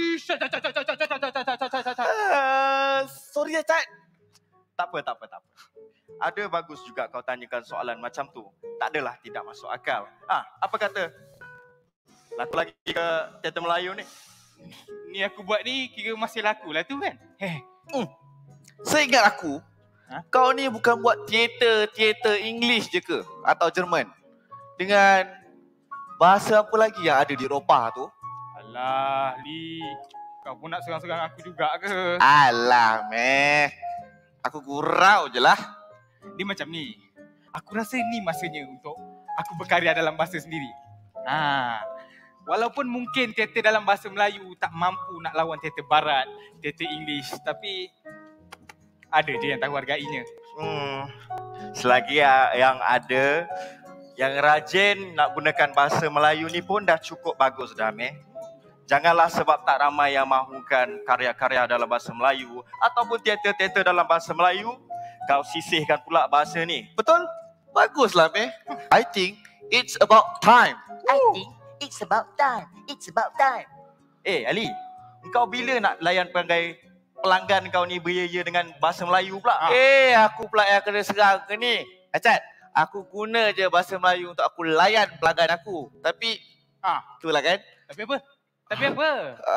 Sorry Cat. Tak apa. Ada bagus juga kau tanyakan soalan macam tu. Tak adalah tidak masuk akal. Apa kata? Laku lagi ke teater Melayu ni? Ni aku buat ni kira masih laku lah tu kan? Seingat aku, kau ni bukan buat teater English je ke? Atau Jerman? Dengan bahasa apa lagi yang ada di Eropah tu? Alah, Li. Kau pun nak serang-serang aku juga ke? Alah, Meh. Aku gurau je lah. Dia macam ni. Aku rasa ni masanya untuk aku berkarya dalam bahasa sendiri. Walaupun mungkin teater dalam bahasa Melayu tak mampu nak lawan teater barat, teater English, tapi ada je yang tahu hargainya. Selagi yang ada, yang rajin nak gunakan bahasa Melayu ni pun dah cukup bagus dah, Meh. Janganlah sebab tak ramai yang mahukan karya-karya dalam bahasa Melayu ataupun teater-teater dalam bahasa Melayu, kau sisihkan pula bahasa ni. Betul? Baguslah, Meh. I think it's about time. It's about time. Ali, kau bila nak layan pelanggan kau ni beria dengan bahasa Melayu pula? Aku pula yang kena serang ke ni. Acat, aku guna je bahasa Melayu untuk aku layan pelanggan aku. Tapi, itulah kan. Tapi apa?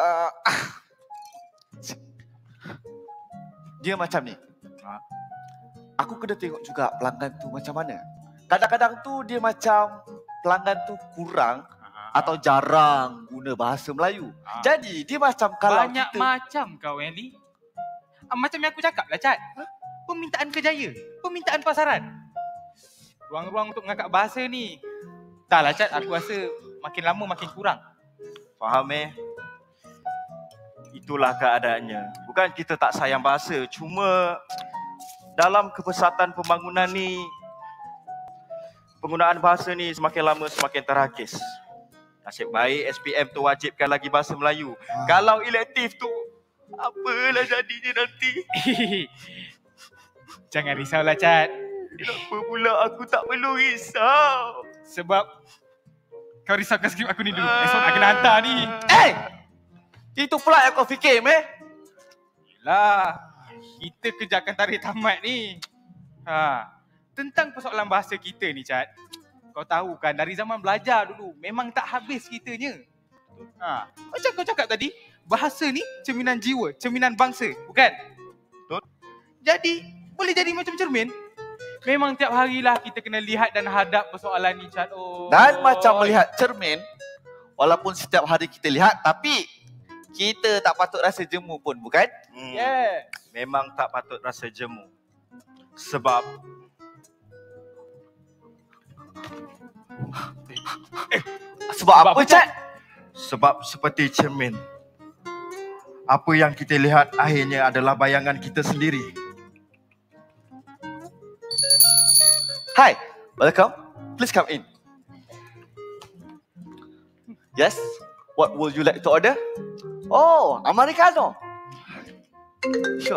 Dia macam ni. Aku kena tengok juga pelanggan tu macam mana. Kadang-kadang tu dia macam pelanggan tu kurang atau jarang guna bahasa Melayu. Jadi dia macam kalau banyak kita... macam kau, Eli. Macam yang aku cakap lah, Cat. Permintaan kerjaya, permintaan pasaran. ruang-ruang untuk mengangkat bahasa ni. Taklah Cat, aku rasa makin lama makin kurang. Faham Itulah keadaannya. Bukan kita tak sayang bahasa, cuma dalam kepesatan pembangunan ni, penggunaan bahasa ni semakin lama semakin terhakis. Nasib baik SPM tu wajibkan lagi bahasa Melayu. Kalau elektif tu, apalah jadinya nanti. Jangan risaulah Cat. Kenapa pula aku tak perlu risau? Sebab kau risaukan skrip aku ni dulu. Esok nak kena hantar ni. Itu pula yang kau fikir, Yelah, kita kejarkan tarikh tamat ni. Tentang persoalan bahasa kita ni Cat, kau tahu kan dari zaman belajar dulu memang tak habis kitanya. Macam kau cakap tadi, bahasa ni cerminan jiwa, cerminan bangsa, bukan? Betul. Jadi, boleh jadi macam cermin. Memang tiap harilah kita kena lihat dan hadap persoalan ni Cat. Dan macam melihat cermin, walaupun setiap hari kita lihat, tapi kita tak patut rasa jemu pun, bukan? Yeah. Memang tak patut rasa jemu. Sebab Sebab apa Cat? Sebab seperti cermin, apa yang kita lihat akhirnya adalah bayangan kita sendiri. Hi, welcome. Please come in. Yes, what would you like to order? Oh, Americano. Sure.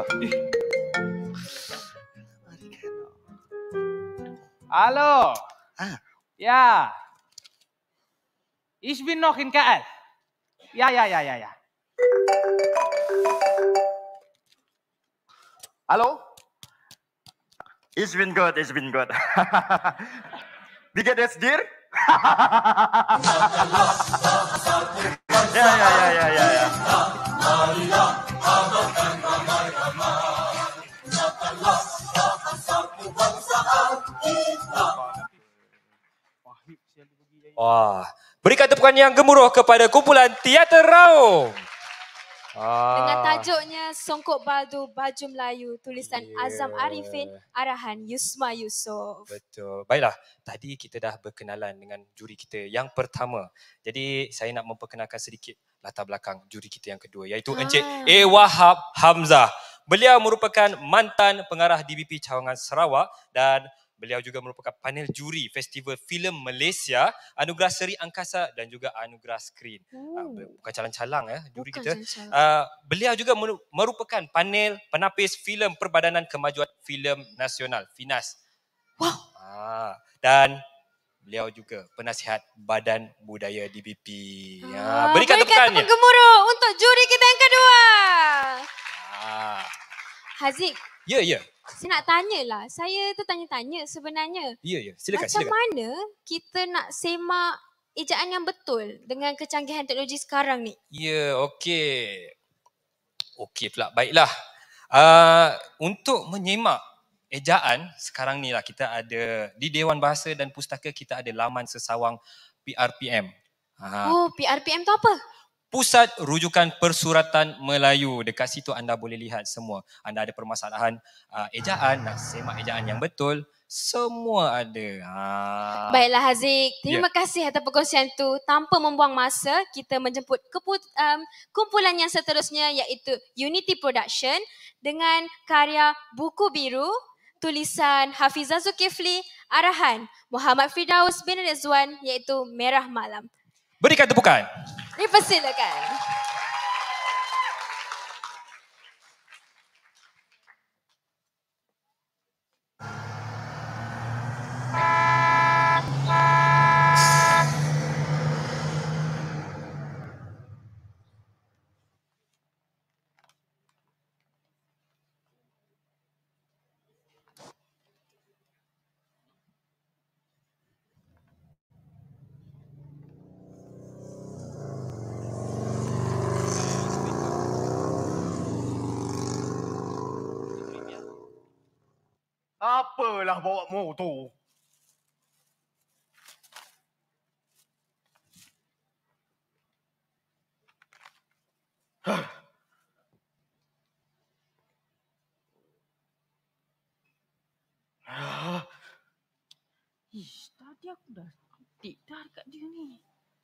Hallo. Ja. Ich bin noch in KL. Ja. Halo? It's been good. Wie geht es dir? Ya. Wah, berikan tepukan yang gemuruh kepada kumpulan Teater Raung. Dengan tajuknya Songkok Baldu Baju Melayu, tulisan Azam Arifin, arahan Yusma Yusof. Betul. Baiklah, tadi kita dah berkenalan dengan juri kita yang pertama. Jadi saya nak memperkenalkan sedikit latar belakang juri kita yang kedua, iaitu Encik A. Wahab Hamzah. Beliau merupakan mantan pengarah DBP Cawangan Sarawak dan beliau juga merupakan panel juri Festival Filem Malaysia, Anugerah Seri Angkasa dan juga Anugerah Skrin. Bukan calang-calang juri kita. Beliau juga merupakan panel penapis filem Perbadanan Kemajuan Filem Nasional, FINAS. Wow. Dan beliau juga penasihat Badan Budaya DBP. Berikan tepukannya. Berikan gemuruh untuk juri kita yang kedua. Haziq. Ya. Saya nak tanyalah. Saya tertanya-tanya sebenarnya. Ya. Silakan. Macam mana kita nak semak ejaan yang betul dengan kecanggihan teknologi sekarang ni? Ya, okey. Okey pula, baiklah. Untuk menyemak ejaan, sekarang ni lah kita ada di Dewan Bahasa dan Pustaka, kita ada laman sesawang PRPM. PRPM tu apa? Pusat Rujukan Persuratan Melayu. Dekat situ anda boleh lihat semua. Anda ada permasalahan ejaan, nak semak ejaan yang betul, semua ada. Baiklah Haziq, terima kasih atas perkongsian tu. Tanpa membuang masa, kita menjemput kumpulan yang seterusnya, iaitu Unity Production dengan karya Buku Biru, tulisan Hafizah Zulkifli, arahan Muhammad Firdaus bin Rizwan, iaitu Merah Malam. Berikan tepukan. Dipersilakan. Apalah bawa motor? Tadi aku dah update dah dekat dia ni.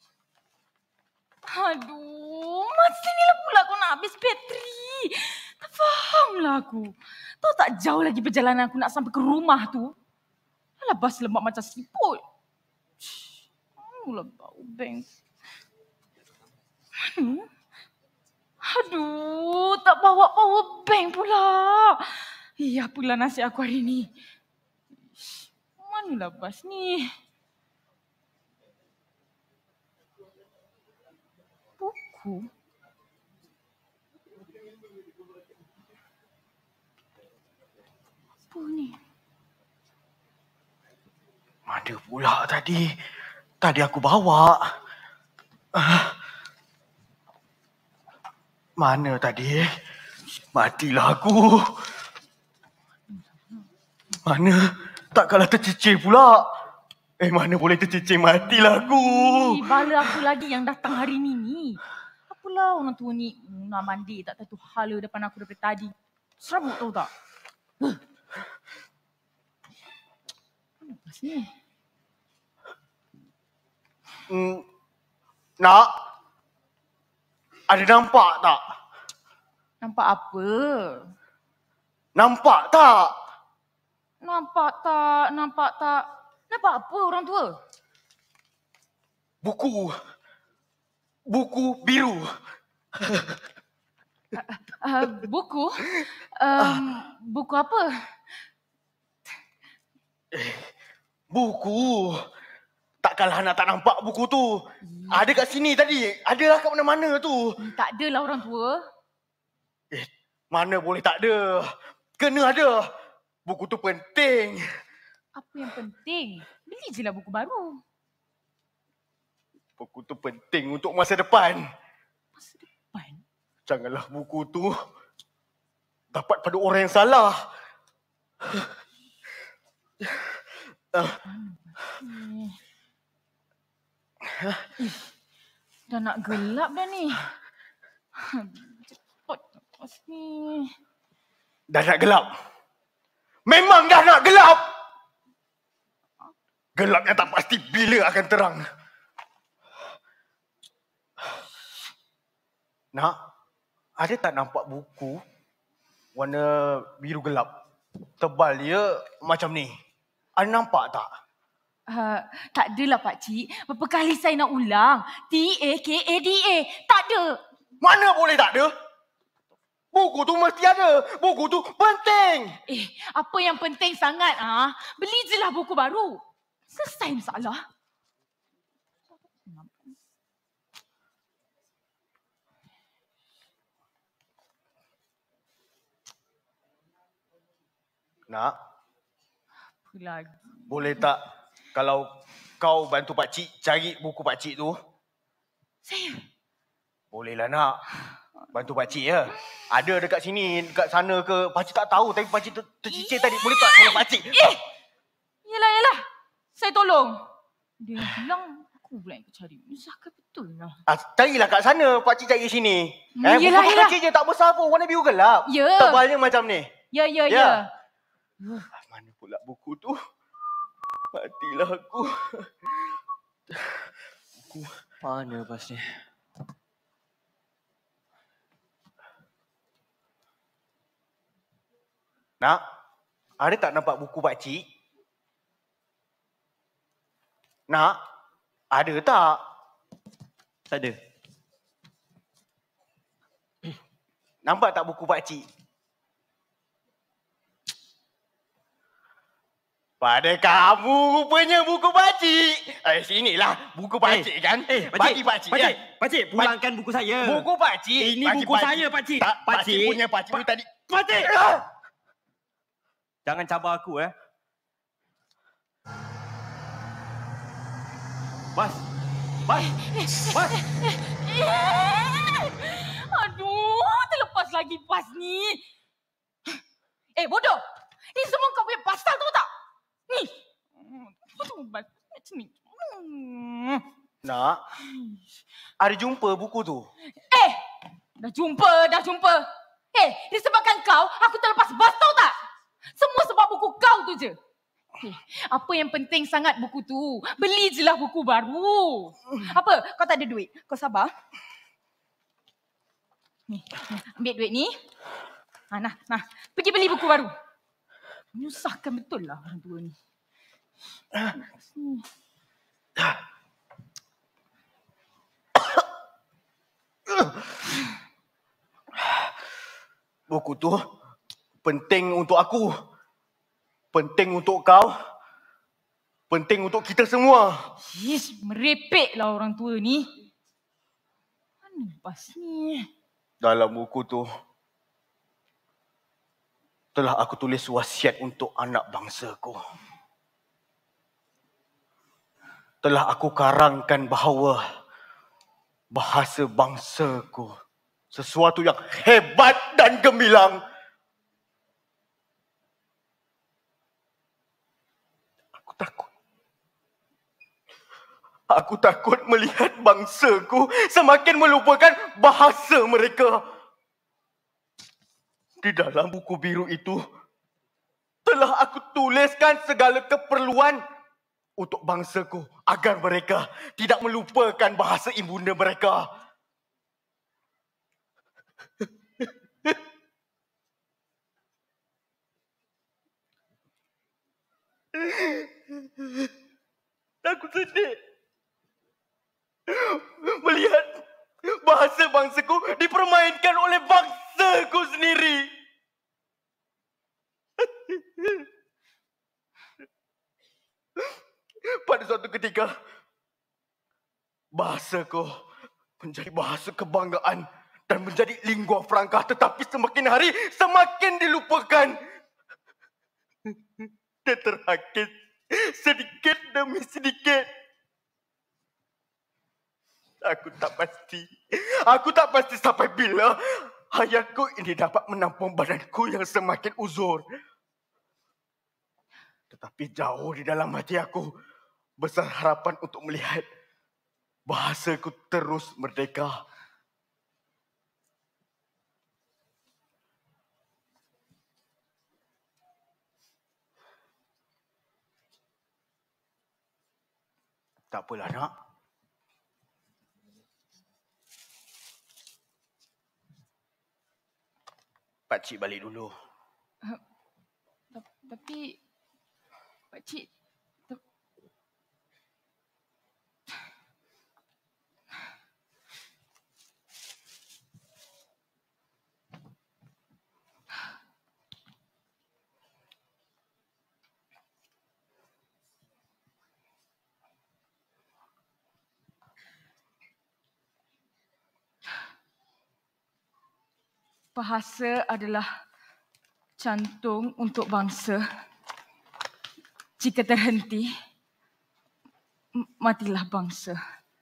Aduh, macam ni lah pula kau nak habis bateri. Tak fahamlah aku. Tahu tak jauh lagi perjalanan aku nak sampai ke rumah tu. Alah bas lemak macam siput. Alah bau bank. Aduh, tak bawa power bank pula. Apalah nasib aku hari ni. Manalah bas ni? Buku? Apa ni? Mana pula tadi? Tadi aku bawa. Mana tadi? Matilah aku. Mana? Takkanlah tercicir pula. Mana boleh tercicir, matilah aku. Bala aku lagi yang datang hari ni. Apalah orang tua ni nak mandi tak tahu hala depan aku daripada tadi. Serabut tahu tak? Apa ni? Nak? Ada nampak tak? Nampak apa? Nampak tak? Nampak tak? Nampak tak? Nampak apa orang tua? Buku. Buku biru. Buku? Buku apa? Buku. Takkanlah nak tak nampak buku tu. Ada kat sini tadi. Adalah kat mana-mana tu. Tak adalah orang tua. Mana boleh tak ada. Kena ada. Buku tu penting. Apa yang penting? Beli je lah buku baru. Buku tu penting untuk masa depan. Masa depan? Janganlah buku tu dapat pada orang yang salah. Dah nak gelap dah ni. Cepat lepas ni. Dah nak gelap. Memang dah nak gelap. Gelap yang tak pasti bila akan terang. Nak, ada tak nampak buku warna biru gelap? Tebal dia macam ni. Ada nampak tak? Tak adalah pakcik. Berapa kali saya nak ulang? T-A-K-A-D-A. Tak ada. Mana boleh tak ada? Buku tu mesti ada. Buku tu penting. Apa yang penting sangat? Beli je lah buku baru. Selesai masalah. Nak? Apa lagi? Boleh tak kalau kau bantu pakcik cari buku pakcik tu? Saya? Bolehlah nak. Bantu pakcik ya. Ada dekat sini, dekat sana ke. Pakcik tak tahu tapi pakcik tercicir tadi. Boleh tak tolong pakcik? Yelah. Saya tolong. Dia hilang. Aku pula yang cari. Zakah betul lah. Carilah kat sana. Pakcik cari sini. Yelah. Buku kecil je tak besar pun. Warna biru gelap. Ya. Tebalnya macam ni. Ya. Mana pula buku tu? Matilah aku. Buku. Mana pas ni? Nak? Ada tak nampak buku pakcik? Nak? Ada tak? Tak ada. Nampak tak buku pakcik? Pada kamu rupanya buku pakcik. Sinilah buku pakcik kan? Bagi pakcik. Pakcik, pulangkan buku saya. Buku pakcik. Ini buku saya, pakcik. Pakcik punya pakcik tadi. Pakcik! Jangan cabar aku, Bas. Aduh, terlepas lagi pas ni. Bodoh. Ni semua kau punya pasal tahu tak? Ni. Betul macam ni. Nak? Ada jumpa buku tu? Dah jumpa. Disebabkan kau, aku terlepas bas tahu tak? Semua sebab buku kau tu je. Apa yang penting sangat buku tu? Beli je lah buku baru. Apa? Kau tak ada duit? Kau sabar. Ni, ambil duit ni. Nah. Pergi beli buku baru. Menyusahkan betul lah orang tua ni. Buku tu penting untuk aku. Penting untuk kau. Penting untuk kita semua. Merepeklah orang tua ni. Mana pas ni? Dalam buku tu telah aku tulis wasiat untuk anak bangsaku. Telah aku karangkan bahawa bahasa bangsaku sesuatu yang hebat dan gemilang. Aku takut melihat bangsaku semakin melupakan bahasa mereka. Di dalam buku biru itu telah aku tuliskan segala keperluan untuk bangsaku agar mereka tidak melupakan bahasa ibunda mereka. Aku sedih melihat bahasa bangsaku dipermainkan oleh bangsaku sendiri. Pada suatu ketika, bahasaku menjadi bahasa kebanggaan dan menjadi lingua franca, tetapi semakin hari semakin dilupakan. Dan terakhir, sedikit demi sedikit. Aku tak pasti sampai bila hayatku ini dapat menampung badanku yang semakin uzur. Tetapi jauh di dalam hati aku besar harapan untuk melihat bahasaku terus merdeka. Tak apalah nak. Pakcik balik dulu. Tapi Pakcik bahasa adalah jantung untuk bangsa. Jika terhenti, matilah bangsa.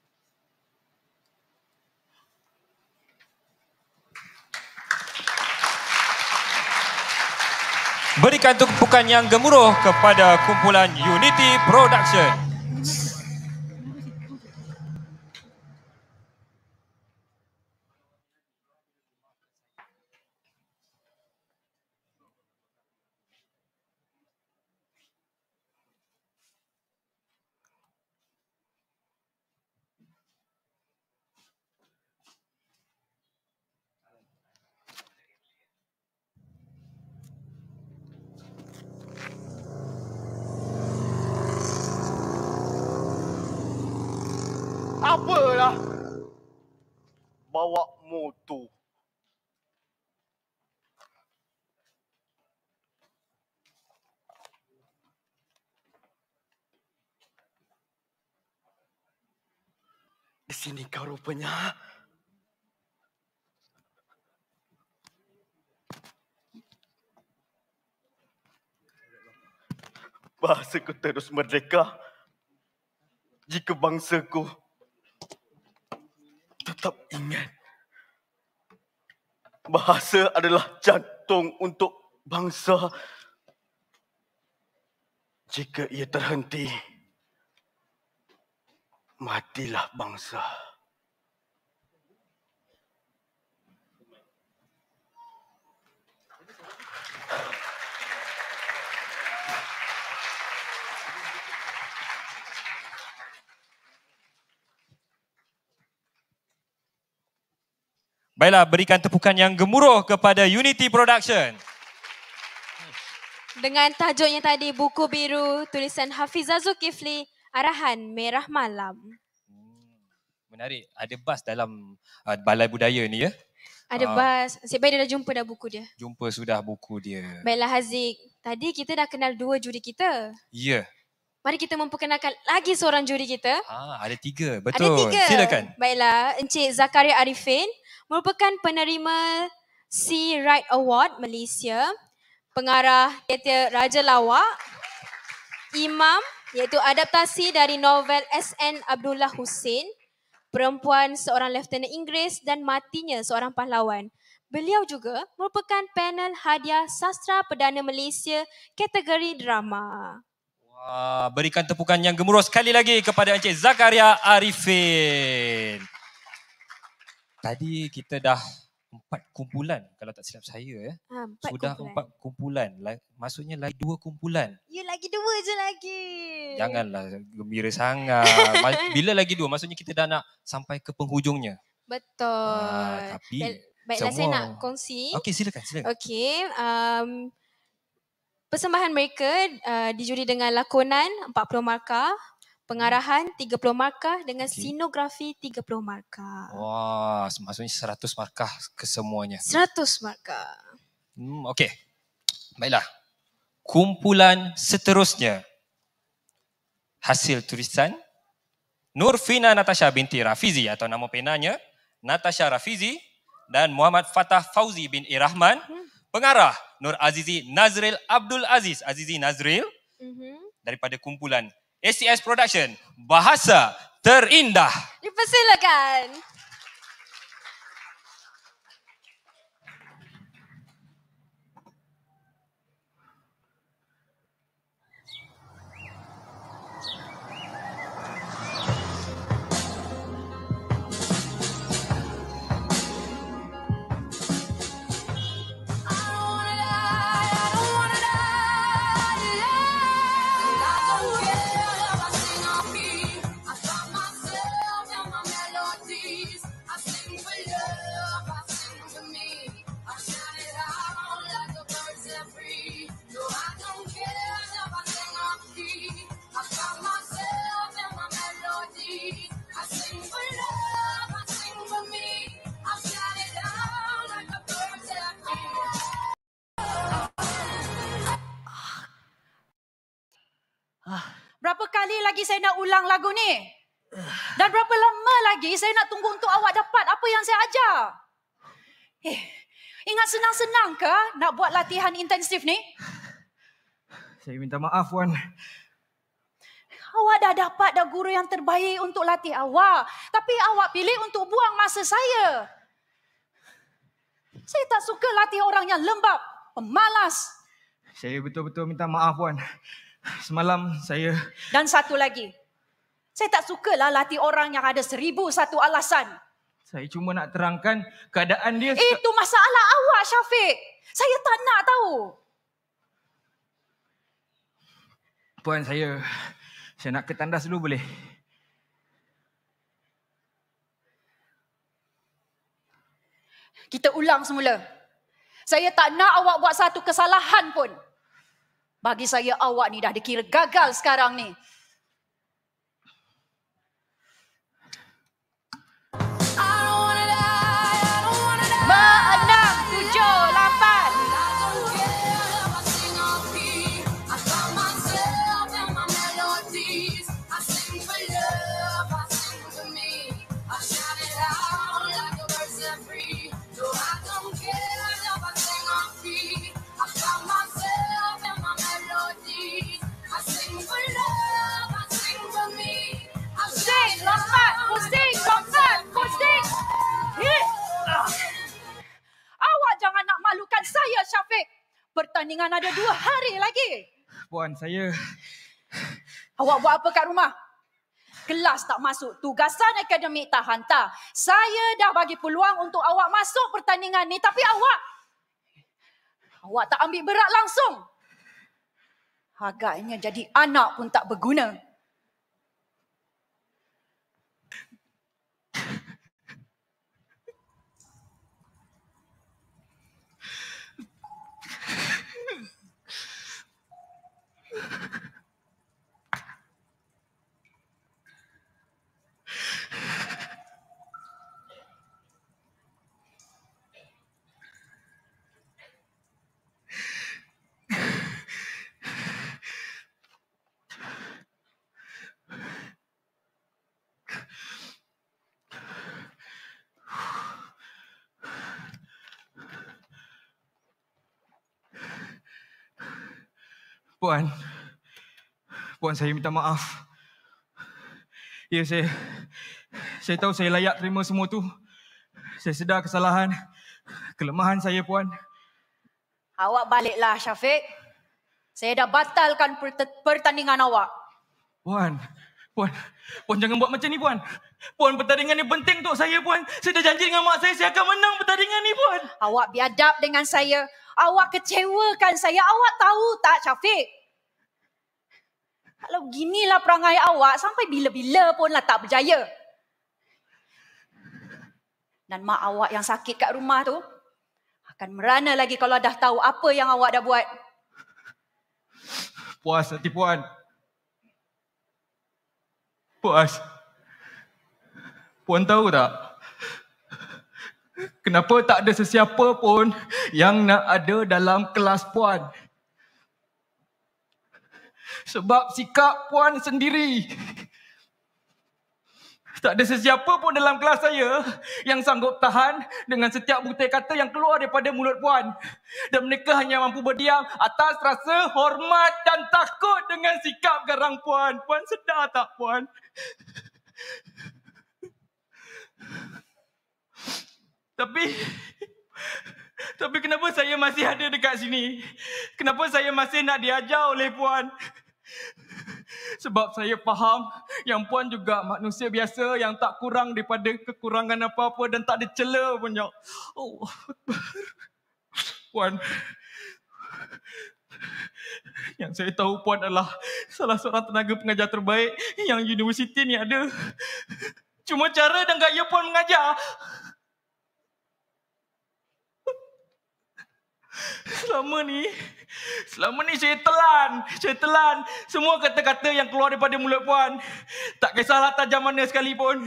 Berikan tumpukan yang gemuruh kepada kumpulan Unity Production. Apalah? Bawa motor. Di sini kau rupanya. Bahasaku terus merdeka jika bangsaku tetap ingat bahasa adalah jantung untuk bangsa. Jika ia terhenti, matilah bangsa. Baiklah, berikan tepukan yang gemuruh kepada Unity Production. Dengan tajuknya tadi, Buku Biru, tulisan Hafizah Zulkifli, arahan Merah Malam. Menarik. Ada bas dalam Balai Budaya ni ya? Ada bas. Asyik baik dia dah jumpa dah buku dia. Jumpa sudah buku dia. Baiklah Haziq, tadi kita dah kenal 2 juri kita. Ya. Mari kita memperkenalkan lagi seorang juri kita. Ada 3. Betul. Ada 3. Silakan. Baiklah, Encik Zakaria Arifin merupakan penerima C. Wright Award Malaysia, pengarah teater Raja Lawak, imam iaitu adaptasi dari novel S.N. Abdullah Hussein, perempuan seorang Lieutenant Inggeris dan matinya seorang pahlawan. Beliau juga merupakan panel hadiah sastra Perdana Malaysia kategori drama. Wah, berikan tepukan yang gemuruh sekali lagi kepada Encik Zakaria Arifin. Tadi kita dah 4 kumpulan kalau tak silap saya ya. 4 Sudah kumpulan. 4 kumpulan. Maksudnya lagi 2 kumpulan. Ya, lagi 2 je lagi. Janganlah gembira sangat. Bila lagi 2? Maksudnya kita dah nak sampai ke penghujungnya. Betul. Tapi Baiklah, saya semua- nak kongsi. Okey, silakan. Okey, persembahan mereka dijuri dengan lakonan 40 markah, pengarahan 30 markah dengan sinografi 30 markah. Wah, maksudnya 100 markah kesemuanya. 100 markah. Okey. Baiklah. Kumpulan seterusnya. Hasil tulisan Nurfina Natasha binti Rafizi atau nama penanya Natasha Rafizi dan Muhammad Fatah Fauzi bin Irahman. Pengarah Nur Azizi Nazril Abdul Aziz Azizi Nazril daripada kumpulan ACS Production, Bahasa Terindah. Dipersilakan. Berapa kali lagi saya nak ulang lagu ni? Dan berapa lama lagi saya nak tunggu untuk awak dapat apa yang saya ajar? Ingat senang-senang ke nak buat latihan intensif ni? Saya minta maaf, Wan. Awak dah dapat dah guru yang terbaik untuk latih awak. Tapi awak pilih untuk buang masa saya. Saya tak suka latih orang yang lembab, pemalas. Saya betul-betul minta maaf, Wan. Semalam saya... Dan satu lagi. Saya tak sukalah latih orang yang ada 1001 alasan. Saya cuma nak terangkan keadaan dia... Itu masalah awak, Syafiq. Saya tak nak tahu. Puan, saya nak ke tandas dulu boleh? Kita ulang semula. Saya tak nak awak buat satu kesalahan pun. Bagi saya awak ni dah dikira gagal sekarang ni. Saya, Syafiq. Pertandingan ada 2 hari lagi. Puan, saya... Awak buat apa kat rumah? Kelas tak masuk, tugasan akademik tak hantar. Saya dah bagi peluang untuk awak masuk pertandingan ni. Tapi awak tak ambil berat langsung. Agaknya jadi anak pun tak berguna. Puan, saya minta maaf. Ya, saya tahu saya layak terima semua tu. Saya sedar kesalahan, kelemahan saya, Puan. Awak baliklah, Syafiq. Saya dah batalkan pertandingan awak. Puan jangan buat macam ni, Puan. Puan, pertandingan ni penting untuk saya, Puan. Saya dah janji dengan mak saya akan menang pertandingan ni, Puan. Awak biadab dengan saya. Awak kecewakan saya. Awak tahu tak, Syafiq? Kalau beginilah perangai awak, sampai bila-bila pun lah tak berjaya. Dan mak awak yang sakit kat rumah tu akan merana lagi kalau dah tahu apa yang awak dah buat. Puas hati, Puan. Puas. Puan tahu tak? Kenapa tak ada sesiapa pun yang nak ada dalam kelas Puan? Sebab sikap Puan sendiri. Tak ada sesiapa pun dalam kelas saya yang sanggup tahan dengan setiap butir kata yang keluar daripada mulut Puan. Dan mereka hanya mampu berdiam atas rasa hormat dan takut dengan sikap garang Puan. Puan sedar tak, Puan? Tapi kenapa saya masih ada dekat sini? Kenapa saya masih nak diajar oleh Puan? Sebab saya faham yang Puan juga manusia biasa yang tak kurang daripada kekurangan apa-apa dan tak ada celah pun. Allah Akbar. Puan, yang saya tahu Puan adalah salah seorang tenaga pengajar terbaik yang universiti ni ada. Cuma cara dan gaya Puan mengajar, Selama ni saya telan semua kata-kata yang keluar daripada mulut Puan. Tak kisahlah tajam mana sekalipun.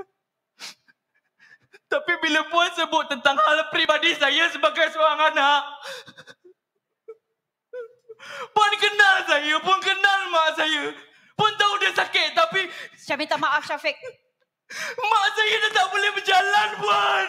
Tapi bila Puan sebut tentang hal peribadi saya sebagai seorang anak, Puan kenal saya, Puan kenal mak saya. Puan tahu dia sakit tapi... Saya minta maaf, Syafiq. Mak saya dah tak boleh berjalan, Puan.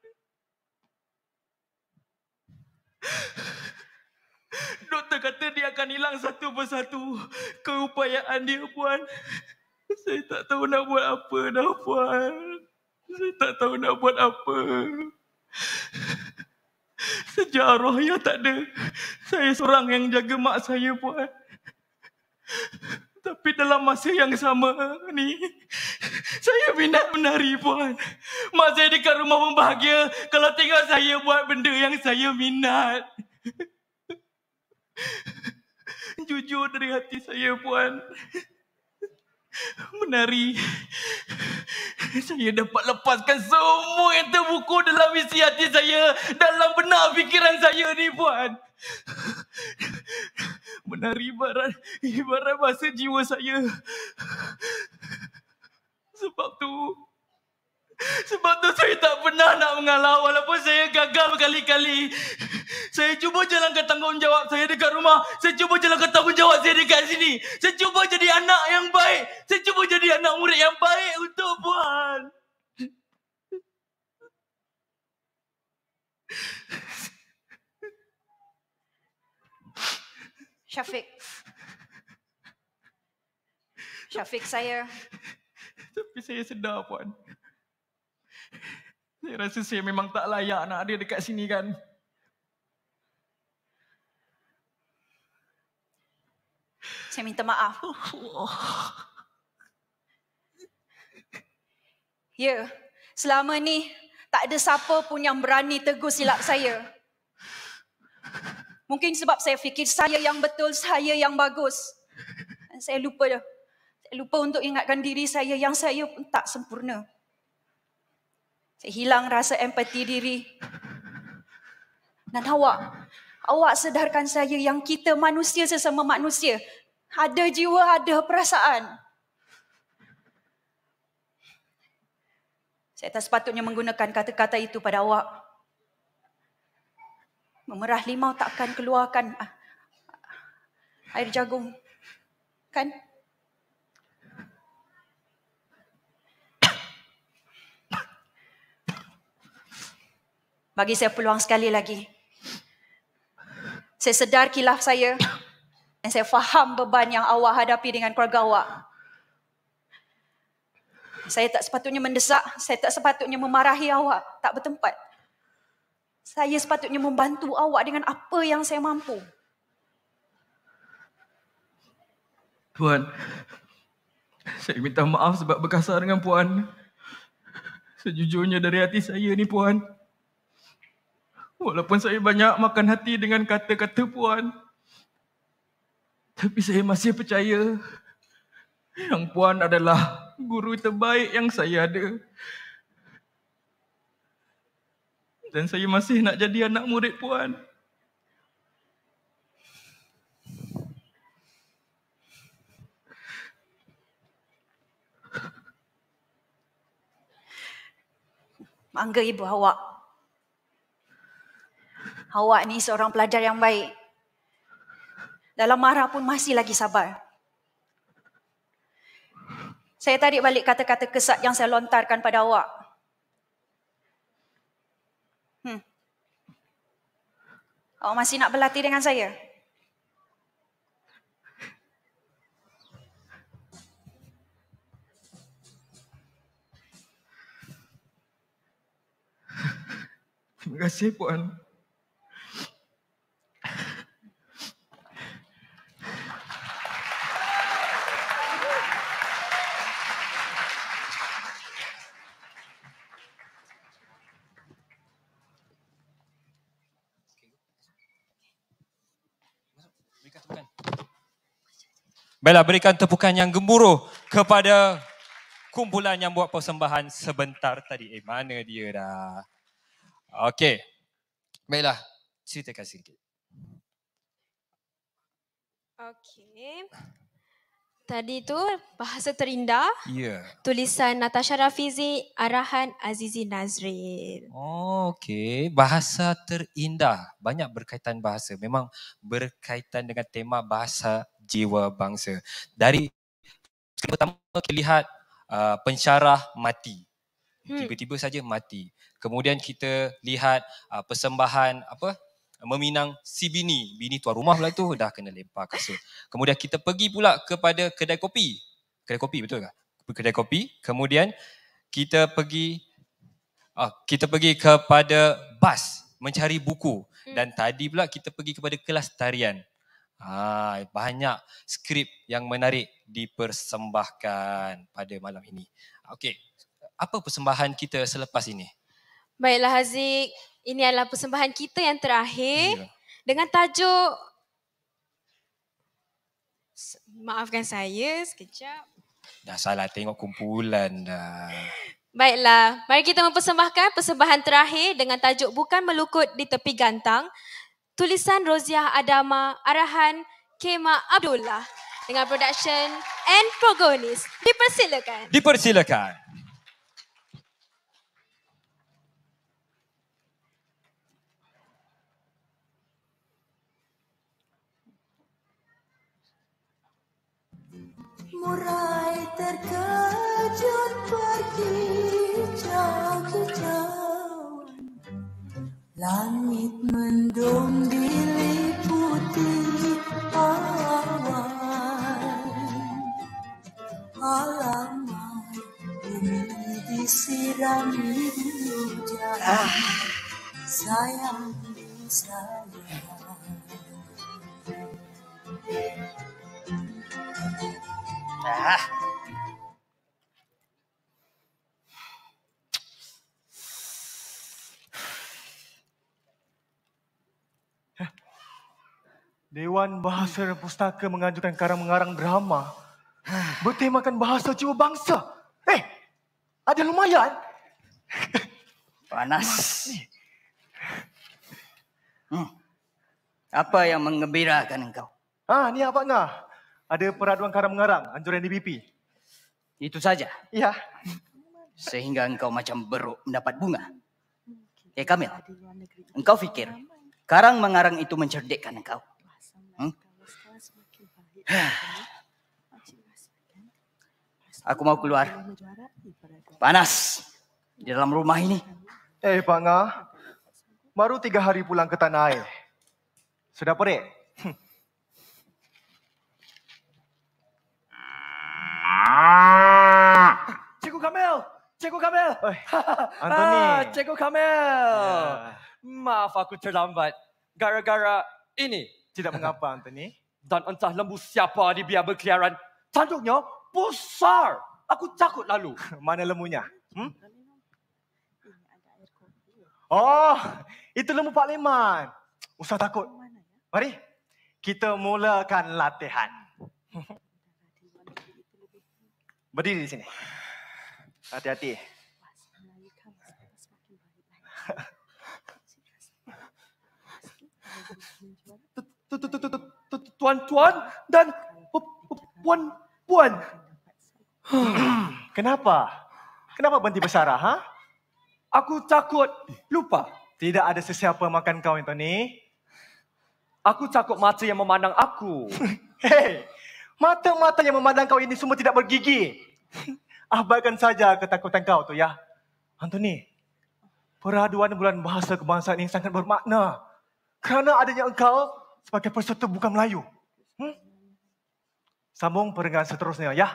Doktor kata dia akan hilang satu persatu keupayaan dia, Puan. Saya tak tahu nak buat apa dah, Puan. Saya tak tahu nak buat apa. Sejak arwah ayah tak ada, saya seorang yang jaga mak saya, Puan. Tapi dalam masa yang sama ni, saya minat menari, Puan. Mak saya dekat rumah pun bahagia kalau tengok saya buat benda yang saya minat. Jujur dari hati saya, Puan. Menari, saya dapat lepaskan semua yang terbuku dalam isi hati saya, dalam benak fikiran saya ni, Puan. Menari ibarat bahasa jiwa saya. Sebab tu saya tak pernah nak mengalah walaupun saya gagal berkali-kali. Saya cuba jalankan tanggungjawab saya dekat rumah. Saya cuba jalankan tanggungjawab saya dekat sini. Saya cuba jadi anak yang baik. Saya cuba jadi anak murid yang baik untuk Puan. Syafiq saya. Tapi saya sedar, Puan. Saya rasa saya memang tak layak nak ada dekat sini, kan? Saya minta maaf. Ya, selama ni tak ada siapa pun yang berani tegur silap saya. Mungkin sebab saya fikir saya yang betul, saya yang bagus. Dan saya lupa dah. Saya lupa untuk ingatkan diri saya yang saya pun tak sempurna. Saya hilang rasa empati diri. Dan awak sedarkan saya yang kita manusia sesama manusia. Ada jiwa, ada perasaan. Saya tak sepatutnya menggunakan kata-kata itu pada awak. Memerah limau takkan keluarkan air jagung. Kan? Bagi saya peluang sekali lagi. Saya sedar khilaf saya. Dan saya faham beban yang awak hadapi dengan keluarga awak. Saya tak sepatutnya mendesak, saya tak sepatutnya memarahi awak, tak bertempat. Saya sepatutnya membantu awak dengan apa yang saya mampu. Puan, saya minta maaf sebab berkasar dengan Puan. Sejujurnya dari hati saya ni Puan. Walaupun saya banyak makan hati dengan kata-kata Puan, tapi saya masih percaya yang Puan adalah guru terbaik yang saya ada. Dan saya masih nak jadi anak murid Puan. Bangga ibu awak. Awak ni seorang pelajar yang baik. Dalam marah pun masih lagi sabar. Saya tarik balik kata-kata kesat yang saya lontarkan pada awak. Awak masih nak berlatih dengan saya? Terima kasih Puan. Baiklah, berikan tepukan yang gemuruh kepada kumpulan yang buat persembahan sebentar tadi. Mana dia dah? Okey. Baiklah, ceritakan sikit. Okey. Tadi tu Bahasa Terindah. Ya. Tulisan Natasha Rafizi, arahan Azizi Nazril. Oh, okey. Bahasa terindah. Banyak berkaitan bahasa. Memang berkaitan dengan tema bahasa jiwa bangsa. Dari pertama kita lihat pensyarah mati. Tiba-tiba saja mati. Kemudian kita lihat persembahan meminang si bini. Bini tuan rumah pula tu dah kena lempar kasut. Kemudian kita pergi pula kepada kedai kopi. Kedai kopi betul tak? Kedai kopi. Kemudian kita pergi kepada bas mencari buku. Dan tadi pula kita pergi kepada kelas tarian. Banyak skrip yang menarik dipersembahkan pada malam ini. Okey, apa persembahan kita selepas ini? Baiklah Haziq, ini adalah persembahan kita yang terakhir dengan tajuk, maafkan saya sekejap. Dah salah tengok kumpulan dah. Baiklah, mari kita mempersembahkan persembahan terakhir dengan tajuk Bukan Melukut di Tepi Gantang. Tulisan Roziah Adama, arahan Kema Abdullah dengan production and protagonis. Dipersilakan. Dipersilakan. Murai terkejut pergi jauh kejauhan. Langit mendung diliputi awan. Halaman bumi disirami hujan. Sayang, sayang. Dewan Bahasa dan Pustaka mengajukan karang mengarang drama bertemakan bahasa jiwa bangsa. Ada lumayan. Panas. Apa yang menggembirakan engkau? Ni apa ngah? Ada peraduan karang mengarang anjuran DBP. Itu saja? Ya. Sehingga engkau macam beruk mendapat bunga. Kamil, engkau fikir karang mengarang itu mencerdikkan engkau? Aku mau keluar. Panas di dalam rumah ini. Pak Ngah, baru 3 hari pulang ke tanah air. Sudah perik? Cikgu Kamil. Anthony. Cikgu Kamil. Maaf aku terlambat. Gara-gara ini. Tidak mengapa, Anthony. Dan entah lembu siapa di biar berkeliaran. Tanduknya besar. Aku takut lalu. Mana lembunya? Oh, itu lembu Pak Leman. Usah takut. Mari, kita mulakan latihan. Berdiri di sini. Hati-hati. Tuan-tuan dan puan-puan. Kenapa? Kenapa berhenti bersara, ha? Aku takut lupa. Tidak ada sesiapa makan kau, Anthony. Aku takut mata yang memandang aku. Hei, mata-mata yang memandang kau ini semua tidak bergigi. Abaikan saja ketakutan kau tu, ya. Anthony, peraduan bulan bahasa kebangsaan ini sangat bermakna. Kerana adanya engkau sebagai peserta bukan Melayu. Sambung perenggan seterusnya, ya.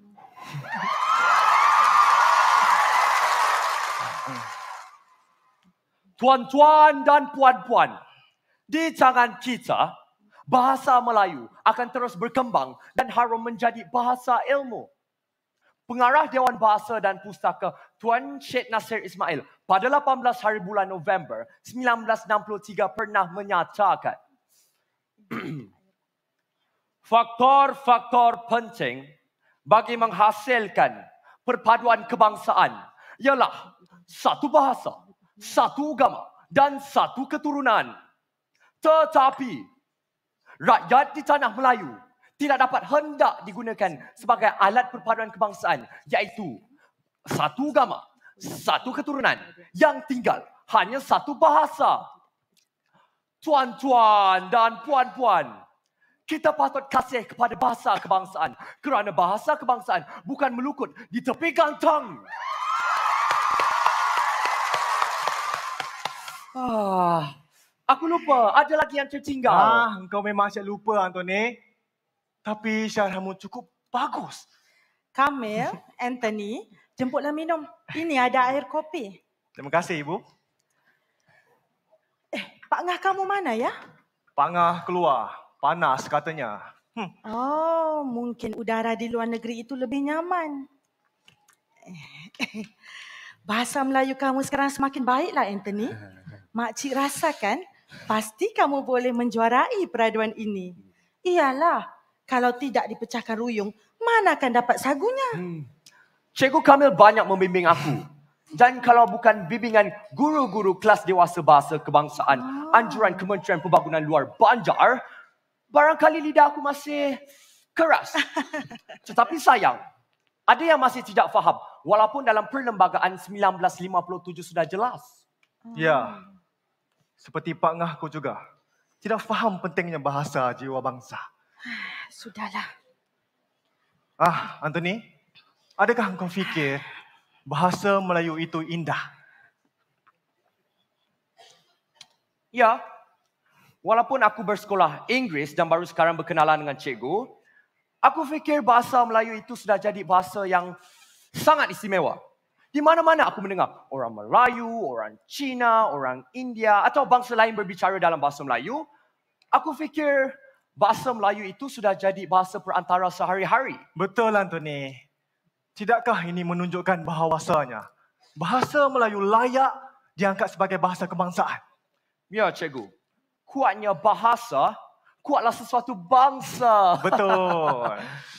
Tuan-tuan dan puan-puan, di tangan kita, bahasa Melayu akan terus berkembang dan harum menjadi bahasa ilmu. Pengarah Dewan Bahasa dan Pustaka Tuan Syed Nasir Ismail pada 18 hari bulan November 1963 pernah menyatakan faktor-faktor penting bagi menghasilkan perpaduan kebangsaan ialah satu bahasa, satu agama dan satu keturunan. Tetapi rakyat di tanah Melayu tidak dapat hendak digunakan sebagai alat perpaduan kebangsaan, iaitu satu agama, satu keturunan yang tinggal hanya satu bahasa. Tuan-tuan dan puan-puan, kita patut kasih kepada bahasa kebangsaan kerana bahasa kebangsaan bukan melukut di tepi kantong. Aku lupa, ada lagi yang tertinggal. Engkau memang asyik lupa, Anthony. Tapi syarahamu cukup bagus. Kamil, Anthony, jemputlah minum. Ini ada air kopi. Terima kasih, Ibu. Pak Ngah kamu mana ya? Pak Ngah keluar. Panas katanya. Oh, mungkin udara di luar negeri itu lebih nyaman. Bahasa Melayu kamu sekarang semakin baiklah, Anthony. Makcik rasakan pasti kamu boleh menjuarai peraduan ini. Iyalah, kalau tidak dipecahkan ruyung, mana akan dapat sagunya? Cikgu Kamil banyak membimbing aku. Dan kalau bukan bimbingan guru-guru kelas dewasa bahasa kebangsaan, anjuran Kementerian Pembangunan Luar Banjar, barangkali lidah aku masih keras. Tetapi sayang, ada yang masih tidak faham walaupun dalam perlembagaan 1957 sudah jelas. Ya, seperti Pak Ngahku juga. Tidak faham pentingnya bahasa jiwa bangsa. Sudahlah. Anthony, adakah engkau fikir bahasa Melayu itu indah? Ya, walaupun aku bersekolah Inggeris dan baru sekarang berkenalan dengan cikgu, aku fikir bahasa Melayu itu sudah jadi bahasa yang sangat istimewa. Di mana-mana aku mendengar orang Melayu, orang Cina, orang India atau bangsa lain berbicara dalam bahasa Melayu, aku fikir bahasa Melayu itu sudah jadi bahasa perantara sehari-hari. Betul, Anthony. Tidakkah ini menunjukkan bahawasanya bahasa Melayu layak diangkat sebagai bahasa kebangsaan? Ya, cikgu. Kuatnya bahasa, kuatlah sesuatu bangsa. Betul.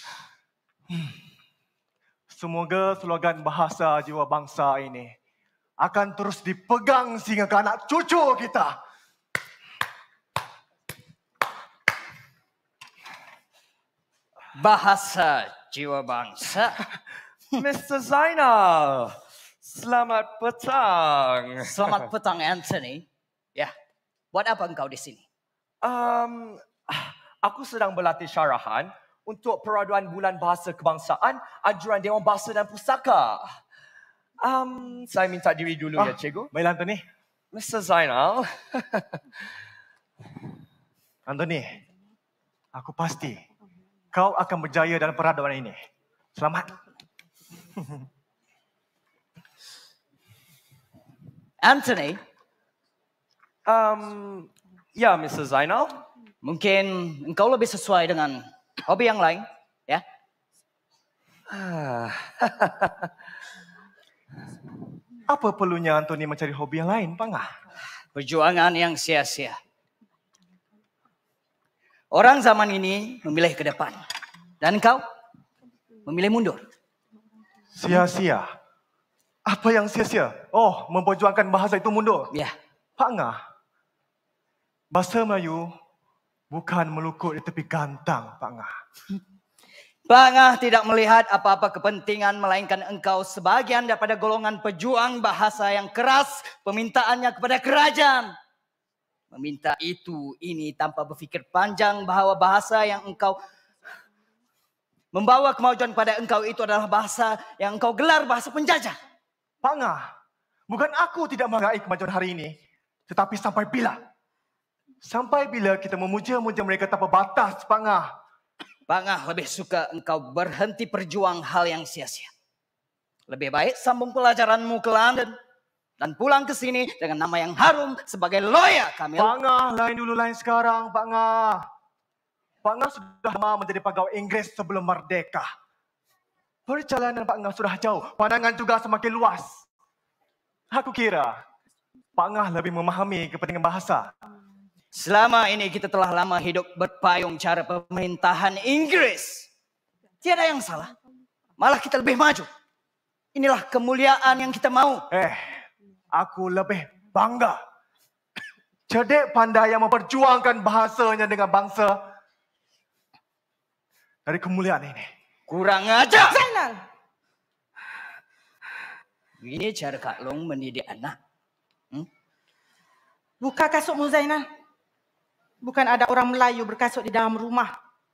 Semoga slogan bahasa jiwa bangsa ini akan terus dipegang sehingga ke anak cucu kita. Bahasa jiwa bangsa. Mr. Zainal, selamat petang. Selamat petang, Anthony. Ya, buat apa engkau di sini? Aku sedang berlatih syarahan untuk peraduan bulan bahasa kebangsaan anjuran Dewan Bahasa dan Pustaka. Saya minta diri dulu ya, cikgu. Baiklah, Anthony. Mr. Zainal. Anthony, aku pasti kau akan berjaya dalam peraduan ini. Selamat. Anthony. Ya, Mr. Zainal. Mungkin engkau lebih sesuai dengan hobi yang lain, ya? Apa perlunya Anthony mencari hobi yang lain, Pak Ngah? Perjuangan yang sia-sia. Orang zaman ini memilih ke depan. Dan engkau memilih mundur. Sia-sia? Apa yang sia-sia? Oh, memperjuangkan bahasa itu mundur? Ya. Pak Ngah, bahasa Melayu bukan melukut di tepi gantang, Pak Ngah. Pak Ngah tidak melihat apa-apa kepentingan melainkan engkau sebagian daripada golongan pejuang bahasa yang keras permintaannya kepada kerajaan. Meminta ini tanpa berfikir panjang bahwa bahasa yang engkau membawa kemajuan pada engkau itu adalah bahasa yang engkau gelar bahasa penjajah. Pak Ngah, bukan aku tidak menghargai kemajuan hari ini, tetapi sampai bila? Sampai bila kita memuja-muja mereka tanpa batas, Pak Ngah? Pak Ngah lebih suka engkau berhenti berjuang hal yang sia-sia. Lebih baik sambung pelajaranmu ke London dan pulang ke sini dengan nama yang harum sebagai lawyer, Kamil. Pak Ngah, lain dulu lain sekarang, Pak Ngah. Pak Ngah sudah lama menjadi pegawai Inggeris sebelum merdeka. Perjalanan Pak Ngah sudah jauh, pandangan juga semakin luas. Aku kira Pak Ngah lebih memahami kepentingan bahasa. Selama ini kita telah lama hidup berpayung cara pemerintahan Inggris. Tiada yang salah. Malah kita lebih maju. Inilah kemuliaan yang kita mau. Aku lebih bangga. Cerdik pandai yang memperjuangkan bahasanya dengan bangsa. Dari kemuliaan ini. Kurang ajar. Zainal. Ini cara Kak Long mendidik anak. Buka kasutmu, Zainal. Bukan ada orang Melayu berkasut di dalam rumah.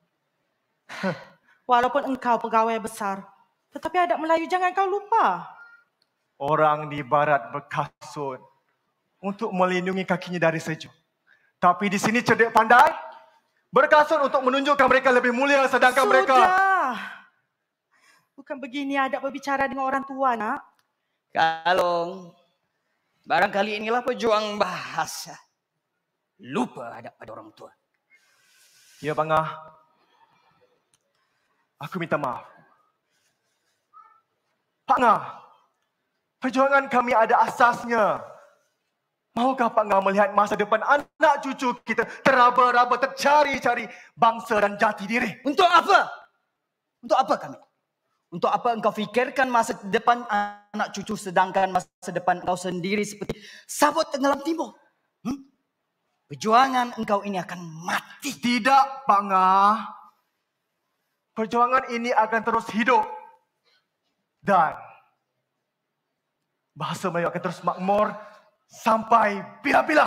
Walaupun engkau pegawai besar, tetapi ada Melayu, jangan kau lupa. Orang di barat berkasut untuk melindungi kakinya dari sejuk. Tapi di sini cerdik pandai berkasut untuk menunjukkan mereka lebih mulia sedangkan mereka... Sudah. Bukan begini adab berbicara dengan orang tua, nak. Kalong, barangkali inilah pejuang bahasa. Lupa adab pada orang tua. Ya, Pak Ngah. Aku minta maaf. Pak Ngah, perjuangan kami ada asasnya. Maukah Pak Ngah melihat masa depan anak cucu kita teraba-raba tercari-cari bangsa dan jati diri? Untuk apa? Untuk apa kami? Untuk apa engkau fikirkan masa depan anak cucu sedangkan masa depan engkau sendiri seperti sabut tenggelam timur? Perjuangan engkau ini akan mati. Tidak, Pak Ngah. Perjuangan ini akan terus hidup. Dan bahasa Melayu akan terus makmur sampai bila-bila.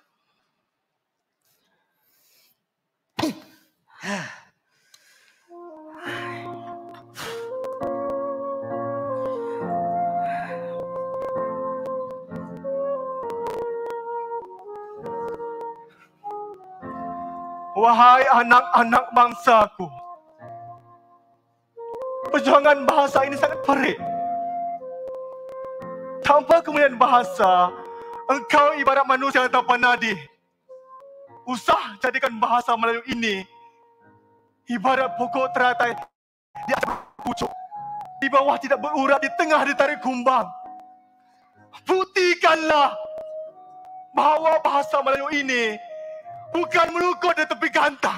Wahai anak-anak bangsaku, perjuangan bahasa ini sangat perik. Tanpa kemuliaan bahasa, engkau ibarat manusia yang tanpa nadi. Usah jadikan bahasa Melayu ini ibarat pokok teratai di atas pucuk. Di bawah tidak berurat, di tengah ditarik kumbang. Buktikanlah bahawa bahasa Melayu ini bukan melukut di tepi gantang.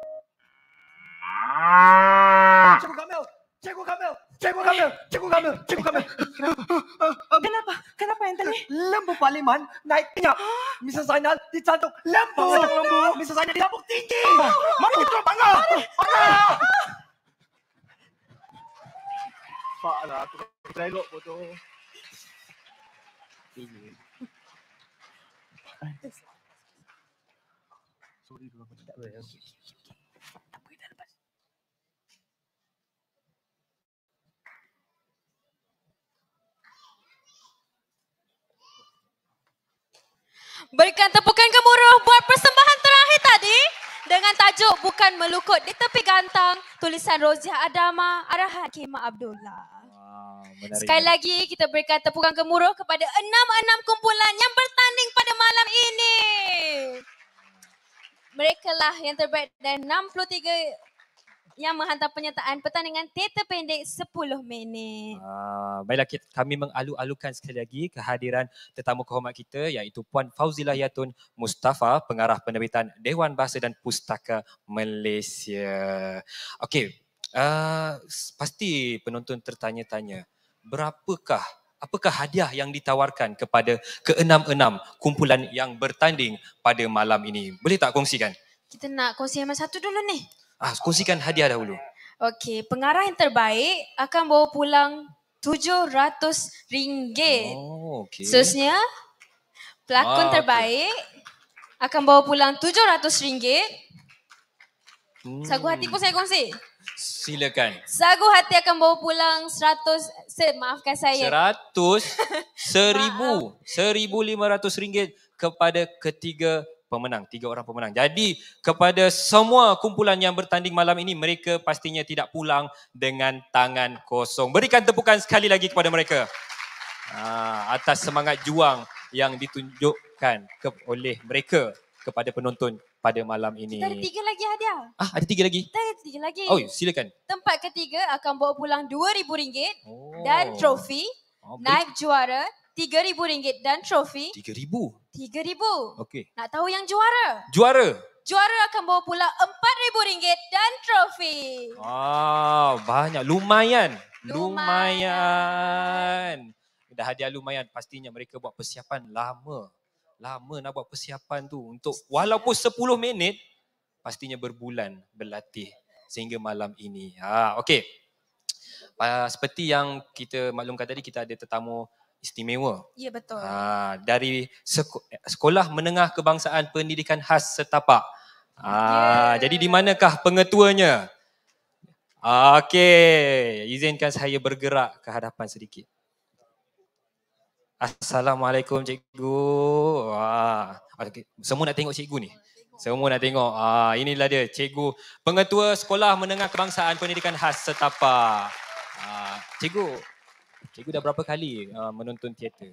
Cikgu Kamil! Cikgu Kamil! Cikgu Kamil! Cikgu Kamil! Cikgu Kamil! Kenapa? Kenapa Anthony? Lembu parlimen naik kenyap. Mr. Zainal dicantuk lembu. Mr. Zainal dilambung tinggi. Mari kita bangga. Pak lah, aku elok bodoh. Sorry dulu aku tak boleh. Berikan tepukan gemuruh buat persembahan terakhir tadi dengan tajuk Bukan Melukut di Tepi Gantang, tulisan Roziah Adama, arahan Hakim Abdullah. Menarik. Sekali lagi kita berikan tepukan gemuruh kepada 6 kumpulan yang bertanding pada malam ini. Mereka lah yang terbaik dan 63 yang menghantar penyertaan pertandingan teater pendek 10 minit. Baiklah, kami mengalu-alukan sekali lagi kehadiran tetamu kehormat kita iaitu Puan Fauzilah Yatun Mustafa, pengarah penerbitan Dewan Bahasa dan Pustaka Malaysia. Okey, pasti penonton tertanya-tanya, apakah hadiah yang ditawarkan kepada ke-6 kumpulan yang bertanding pada malam ini? Boleh tak kongsikan? Kita nak kongsi yang satu dulu ni. Kongsikan hadiah dahulu. Okey, pengarah yang terbaik akan bawa pulang RM700. Okey. Seterusnya, pelakon terbaik akan bawa pulang RM700. Sagu Hati pun saya kongsi. Silakan. Sagu Hati akan bawa pulang 100, maafkan saya. 1,500 ringgit kepada ketiga pemenang, 3 orang pemenang. Jadi kepada semua kumpulan yang bertanding malam ini, mereka pastinya tidak pulang dengan tangan kosong. Berikan tepukan sekali lagi kepada mereka atas semangat juang yang ditunjukkan oleh mereka kepada penonton pada malam ini. Kita ada 3 lagi hadiah. Ada 3 lagi? Kita ada 3 lagi. Oh, silakan. Tempat ketiga akan bawa pulang RM2,000 dan trofi. Naib juara RM3,000 dan trofi. RM3,000? Okey. Nak tahu yang juara? Juara akan bawa pulang RM4,000 dan trofi. Banyak. Lumayan. Dah hadiah lumayan. Pastinya mereka buat persiapan lama nak buat persiapan tu untuk walaupun 10 minit, pastinya berbulan berlatih sehingga malam ini. Okey. Seperti yang kita maklumkan tadi, kita ada tetamu istimewa. Ya, betul. Dari Sekolah Menengah Kebangsaan Pendidikan Khas Setapak. Jadi di manakah pengetuanya? Okey, izinkan saya bergerak ke hadapan sedikit. Assalamualaikum cikgu. Semua nak tengok cikgu ni. Semua nak tengok. Inilah dia cikgu Pengetua Sekolah Menengah Kebangsaan Pendidikan Khas Setapak. Cikgu dah berapa kali menonton teater?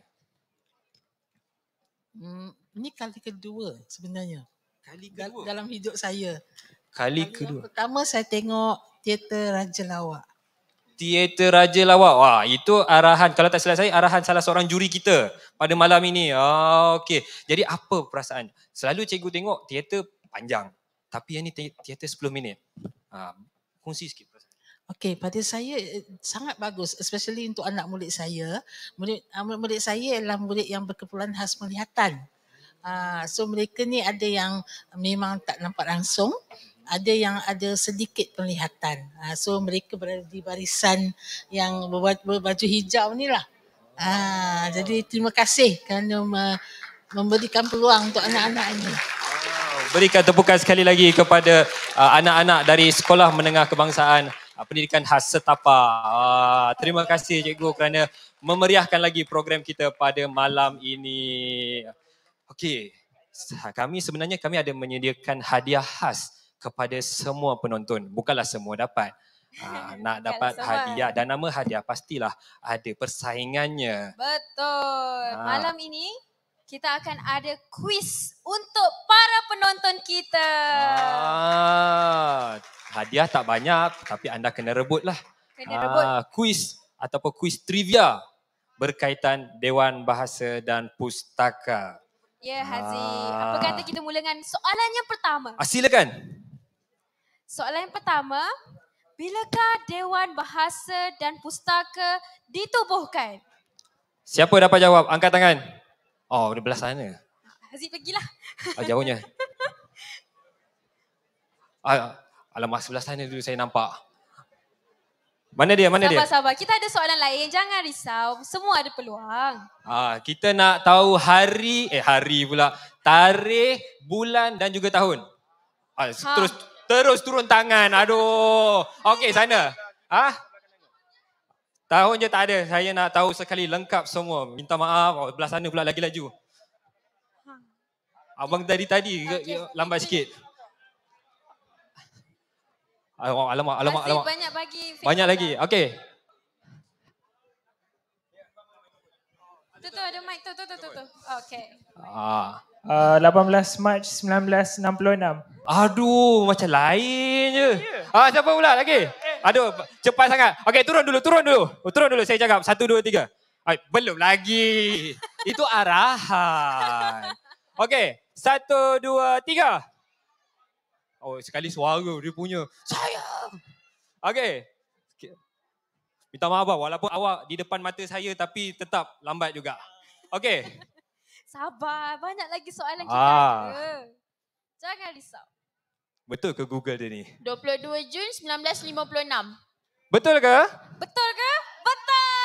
Ini kali kedua sebenarnya. Dalam hidup saya. Kali kedua. Pertama saya tengok teater Raja Lawak. Teater Raja Lawak. Wah, itu arahan, kalau tak silap saya, arahan salah seorang juri kita pada malam ini. Okey. Jadi apa perasaan? Selalu cikgu tengok teater panjang. Tapi yang ni teater 10 minit. Kongsi sikit perasaan. Okey, pada saya sangat bagus, especially untuk anak murid saya. Murid saya adalah murid yang berkeperluan khas penglihatan. So mereka ni ada yang memang tak nampak langsung, ada yang ada sedikit penglihatan. So mereka berada di barisan yang berbaju hijau ni lah. Jadi terima kasih kerana memberikan peluang untuk anak-anak ini. Berikan tepukan sekali lagi kepada anak-anak dari Sekolah Menengah Kebangsaan Pendidikan Khas Setapak. Terima kasih cikgu kerana memeriahkan lagi program kita pada malam ini. Okey, kami ada menyediakan hadiah khas kepada semua penonton. Bukanlah semua dapat. Nak dapat hadiah dan nama hadiah pastilah ada persaingannya. Betul. Malam ini kita akan ada kuis untuk para penonton kita. Hadiah tak banyak tapi anda kena rebut lah. Kuis ataupun kuis trivia berkaitan Dewan Bahasa dan Pustaka. Ya, Hazi. Apa kata kita mula dengan soalan yang pertama? Silakan. Soalan yang pertama, bilakah Dewan Bahasa dan Pustaka ditubuhkan? Siapa dapat jawab? Angkat tangan. Oh, di belah sana. Haziq pergilah. Jauhnya. Alamak, sebelah sana dulu saya nampak. Mana dia? Sabar. Kita ada soalan lain. Jangan risau. Semua ada peluang. Kita nak tahu hari pula. Tarikh, bulan dan juga tahun. Terus turun tangan. Aduh. Okey, sana. Tahun je tak ada. Saya nak tahu sekali lengkap semua. Minta maaf. Belah sana pula lagi laju. Abang tadi lambat sikit. Alamak. Banyak bagi. Banyak lagi. Okey. Tu ada mic tu. Okay. 18 Mac 1966. Aduh, macam lain je. Siapa pula lagi? Aduh, cepat sangat. Okey, turun dulu. Turun dulu, saya cakap. 1, 2, 3. Belum lagi. Itu arahan. Okey, 1, 2, 3. Oh, sekali suara dia punya. Sayang. Okey. Minta maaf walaupun awak di depan mata saya tapi tetap lambat juga. Okey. Sabar, banyak lagi soalan kita ada. Jangan risau. Betul ke Google dia ni? 22 Jun 1956. Betul ke? Betul ke? Betul!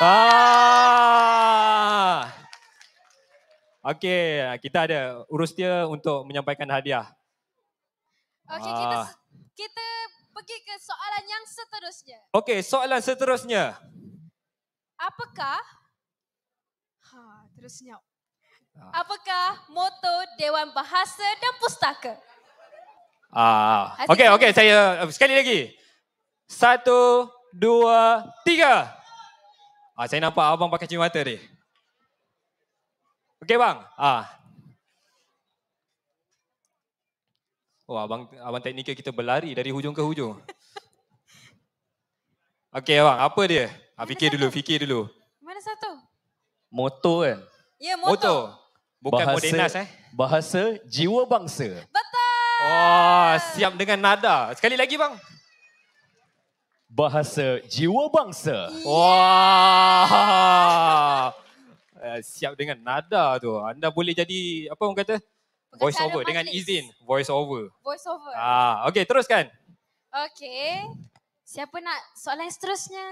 Okey, kita ada urus dia untuk menyampaikan hadiah. Okey, kita pergi ke soalan yang seterusnya. Okey, soalan seterusnya. Apakah Apakah moto Dewan Bahasa dan Pustaka? Okey, saya sekali lagi. 1, 2, 3. Saya nampak abang pakai cermin mata ni. Okey bang. Oh, abang teknikal kita berlari dari hujung ke hujung. Okey bang, apa dia? Fikir dulu. Mana satu? Moto kan? Ya, moto. Bukan Modernas Bahasa jiwa bangsa. Betul. Oh, siap dengan nada. Sekali lagi bang. Bahasa jiwa bangsa. Wah. Siap dengan nada tu. Anda boleh jadi apa orang kata? Voice over dengan izin. Voice over. Okey, teruskan. Okey. Siapa nak soalan yang seterusnya?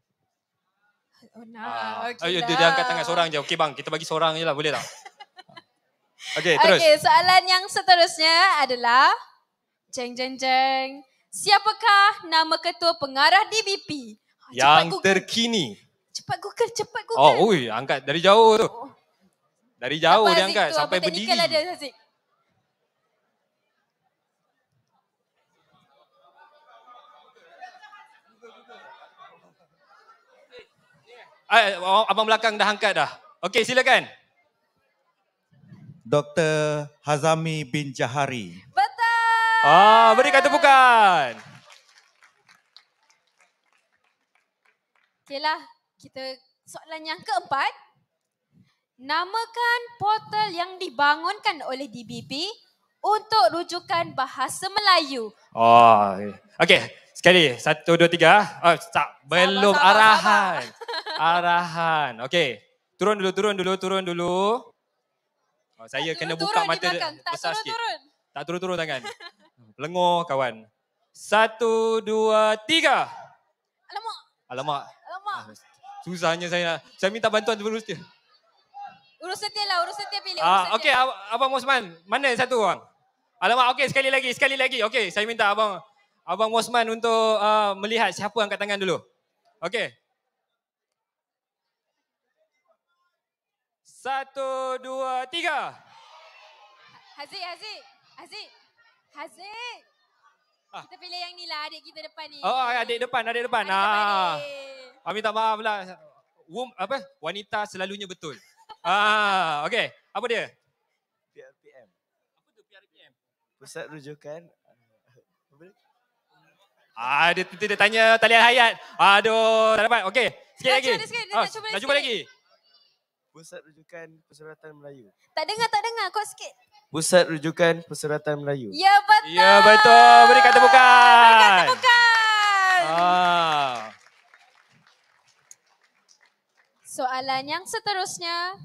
Dia angkat tangan seorang je. Okey bang, kita bagi seorang je lah, boleh tak? Okey, terus. Okey, soalan yang seterusnya adalah jeng. Siapakah nama ketua pengarah DBP? Yang terkini. Cepat Google. Oh, angkat dari jauh tu. Dari jauh dia angkat sampai berdiri. Apa teknikal ada, Haziq? Abang belakang dah angkat dah. Okey, silakan. Dr. Hazami bin Jahari. Betul. Berikan tepukan. Okeylah, kita soalan yang keempat. Namakan portal yang dibangunkan oleh DBP untuk rujukan bahasa Melayu. Okey. Sekali, 1, 2, 3. Belum arahan. Arahan. Okey. Turun dulu. Saya kena buka mata besar sikit. Tak turun tangan. Lenguh kawan. 1, 2, 3. Alamak. Susahnya saya minta bantuan terus dia. Urus setia pilih. Okey, Abang Mosman, mana satu orang? Alamak, okey sekali lagi. Okey, saya minta Abang Mosman untuk melihat siapa angkat tangan dulu. Okey. 1, 2, 3. Haziq. Kita pilih yang ni lah, adik kita depan ni. Adik depan. Minta maaf lah. Wanita selalunya betul. Okey, apa dia? PRPM. Apa tu PRPM? Pusat Rujukan. Dia tanya talian hayat. Aduh, tak dapat. Okey, sikit lagi. Nak cuba lagi. Pusat Rujukan Persuratan Melayu. Tak dengar. Kuat sikit. Pusat Rujukan Persuratan Melayu. Ya, betul. Ya, betul. Berikan tepukan. Soalan yang seterusnya.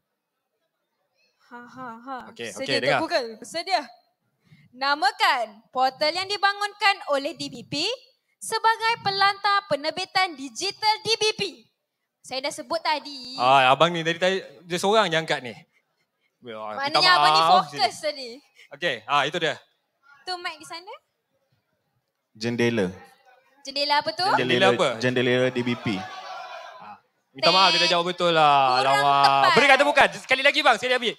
Okey, dengar. Google. Bersedia. Namakan portal yang dibangunkan oleh DBP sebagai pelantar penerbitan digital DBP. Saya dah sebut tadi. Abang ni dari dia seorang je angkat ni. Maknanya abang ni fokus tadi. Okey, itu dia. Tu mic di sana. Jendela. Jendela apa tu? Jendela apa? Jendela DBP. Minta maaf, dia dah jawab betul lah. Alamak. Berikan tepukan. Sekali lagi bang, saya ambil.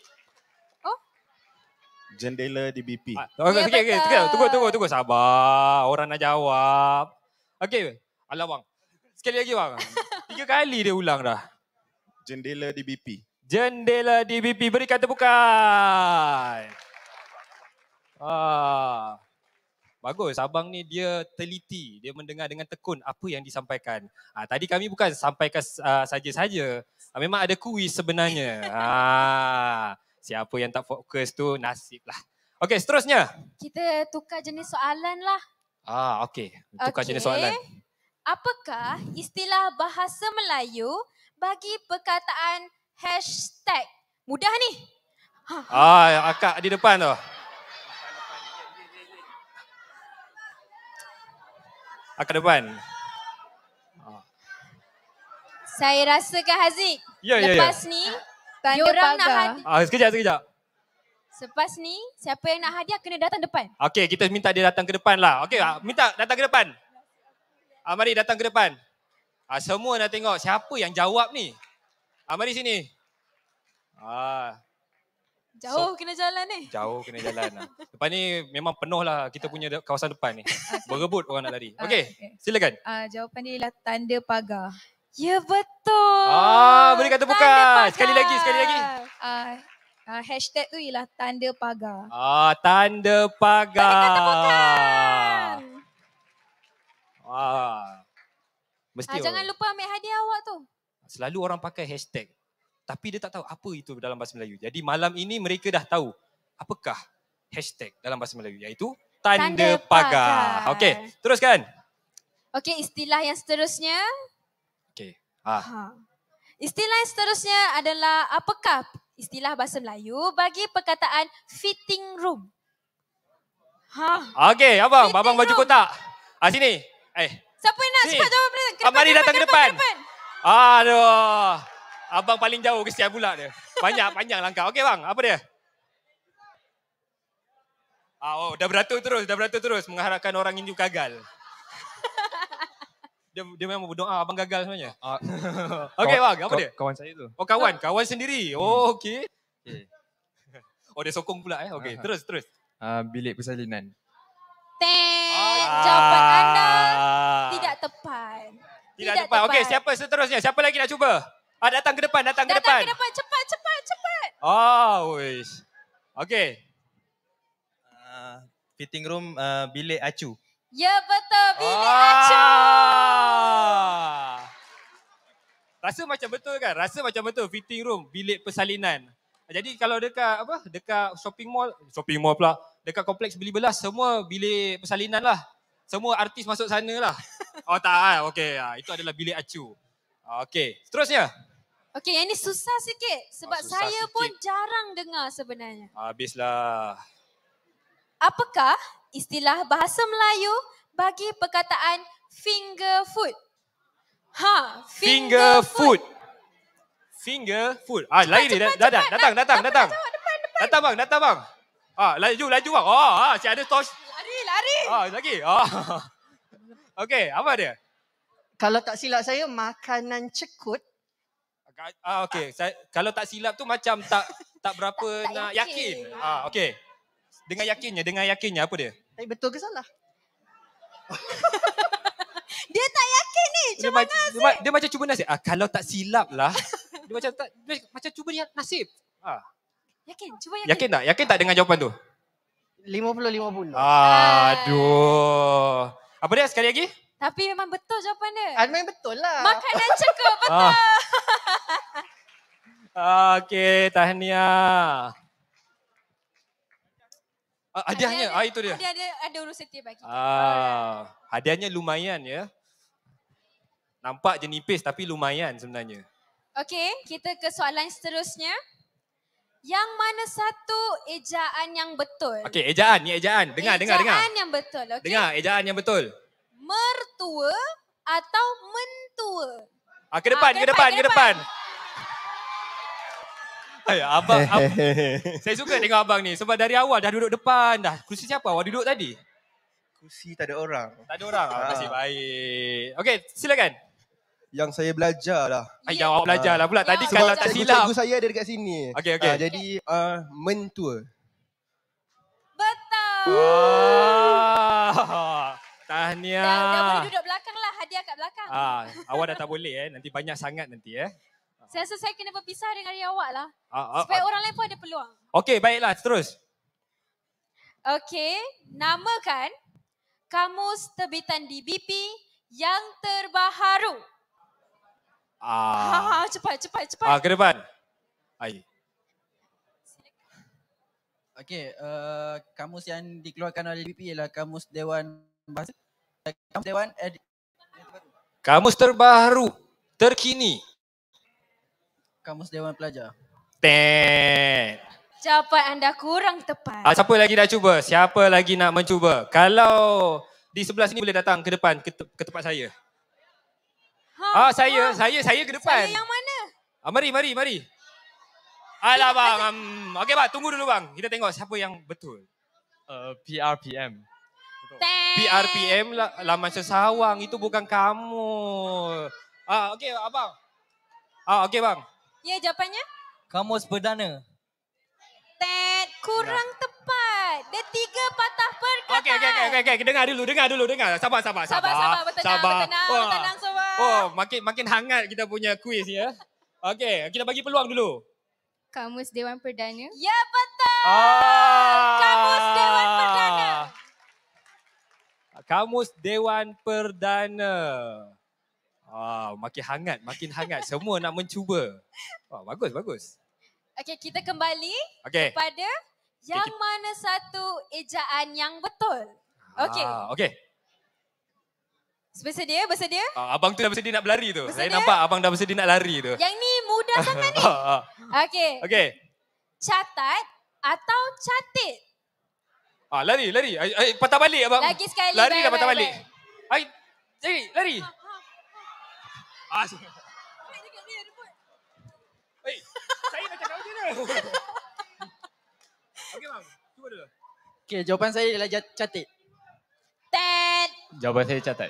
Jendela DBP. Okey. Tunggu. Sabar. Orang nak jawab. Okey. Alah bang. Sekali lagi bang. 3 kali dia ulang dah. Jendela DBP. Jendela DBP, berikan tepukan. Bagus, abang ni dia teliti, dia mendengar dengan tekun apa yang disampaikan. Tadi kami bukan sampaikan saja-saja. Memang ada kuis sebenarnya. Siapa yang tak fokus tu nasib lah. Okey, seterusnya. Kita tukar jenis soalan lah. Okey, tukar jenis soalan. Apakah istilah bahasa Melayu bagi perkataan hashtag? Mudah ni. Akak di depan tu. Akak depan. Saya rasa Kak Haziq, Ya. lepas ni, diorang nak hadiah. Sekejap. Selepas ni, siapa yang nak hadiah kena datang depan. Okey, kita minta dia datang ke depan lah. Okey, minta datang ke depan. Mari datang ke depan. Semua nak tengok siapa yang jawab ni. Mari sini. Jauh kena jalan ni. Jauh kena jalan. Depan ni memang penuh lah kita punya kawasan depan ni. Berebut orang nak lari. Okey, silakan. Jawapan dia ialah tanda pagar. Ya, betul. Berikan tepukan. Sekali lagi. Hashtag tu ialah tanda pagar. Tanda pagar. Berikan tepukan. Mesti jangan lupa ambil hadiah awak tu. Selalu orang pakai hashtag. Tapi dia tak tahu apa itu dalam bahasa Melayu. Jadi malam ini mereka dah tahu apakah hashtag dalam bahasa Melayu. Iaitu tanda pagar. Okey, teruskan. Okey, istilah yang seterusnya. Okey. Istilah yang seterusnya adalah apakah istilah bahasa Melayu bagi perkataan fitting room? Okey, abang baju kotak. Sini. Siapa yang nak cepat jawab ni? Mari datang ke depan. Aduh. Abang paling jauh kesian pula dia. Panjang langkah. Okey bang, apa dia? Dah beratur terus mengharapkan orang ini gagal. Dia memang berdoa abang gagal sebenarnya. Okey bang, apa dia? Kawan saya tu. Kawan sendiri. Okey. Dia sokong pula Okey, terus. Bilik persalinan. Jawapan anda tidak tepat. Tidak tepat. Okey, siapa seterusnya? Siapa lagi nak cuba? Datang ke depan. Datang ke depan. Cepat. Wish. Okey. Fitting room bilik acu. Ya, betul. Bilik acu. Rasa macam betul kan? Fitting room, bilik persalinan. Jadi kalau dekat shopping mall pula, dekat kompleks beli belas semua bilik persalinan lah. Semua artis masuk sana lah. Tak. Okey, itu adalah bilik acu. Okey, seterusnya. Okey, yang ni susah sikit sebab saya pun jarang dengar sebenarnya. Habislah. Apakah istilah bahasa Melayu bagi perkataan finger food? Finger food. Lari ni. Datang. Datang bang. Laju bang. Si ada tos. Lari. Lagi. Okey, apa dia? Kalau tak silap saya, makanan cekut. Okey, kalau tak silap tu macam tak berapa nak yakin. Okey. Dengan yakinnya apa dia? Tapi betul ke salah? Dia tak yakin ni. Dia macam cuba nasib. Kalau tak silap lah. Dia macam cuba dia nasib. Yakin, cuba yakin. Yakin tak? Yakin tak dengan jawapan tu? 50-50. Aduh. Apa dia sekali lagi? Tapi memang betul jawapan dia. Memang betul lah. Makanan cekut, betul. Okey, tahniah. Hadiahnya, itu dia. Ada urus setia bagi. Hadiahnya lumayan ya. Nampak je nipis tapi lumayan sebenarnya. Okey, kita ke soalan seterusnya. Yang mana satu ejaan yang betul? Okey, ejaan. Dengar. Ejaan yang betul, okey? Dengar, ejaan yang betul. Mertua atau mentua? Ke depan. Abang, saya suka tengok abang ni sebab dari awal dah duduk depan dah. Kursi siapa awak duduk tadi? Kursi tak ada orang. Nasib baik. Okey, silakan. Yang saya belajar lah. Yang awak belajar lah pula. Tadi kalau tak silap. Cikgu saya ada dekat sini. Okey. Jadi mentua. Betul. Tahniah. Dah boleh duduk belakang lah. Hadiah kat belakang. Awak dah tak boleh nanti banyak sangat nanti Saya rasa saya kena berpisah dengan awak lah. Ah, Supaya orang lain pun ada peluang. Okey, baiklah, terus. Okey, namakan kamus terbitan DBP yang terbaharu. Cepat. Ke depan. Ai. Okey, kamus yang dikeluarkan oleh DBP ialah Kamus Dewan Bahasa. Kamus Dewan Kamus terbaru, terkini. Kamus Dewan Pelajar. Jawapan anda kurang tepat. Siapa lagi nak cuba? Siapa lagi nak mencuba? Kalau di sebelah sini boleh datang ke depan, ke tempat saya. Saya ke depan. Saya yang mana? Mari. Alah bang. Okey bang, tunggu dulu bang. Kita tengok siapa yang betul. PRPM. PRPM laman sesawang, itu bukan kamu. Okey abang. Okey bang. Ya, jawapannya? Kamus Perdana. Kurang tepat. Dia 3 patah perkataan. Okey. Dengar dulu. Sabar. Sabar. Bertenang semua. Makin hangat kita punya kuis ya. Okey, kita bagi peluang dulu. Kamus Dewan Perdana. Ya, betul. Kamus Dewan Perdana. Kamus Dewan Perdana. Makin hangat. Semua nak mencuba. Bagus. Okey, kita kembali kepada yang mana satu ejaan yang betul. Okey. Bersedia? Abang tu dah bersedia nak berlari tu. Bersedia? Saya nampak abang dah bersedia nak lari tu. Yang ni mudah sangat ni. Okey. Catat atau catit? Lari. Patah balik abang. Lagi sekali. Lari dah patah balik. Lari. Saya dah cakap macam mana? Okey bang, cuba dulu. Okey, jawapan saya ialah catit. Jawapan saya catat.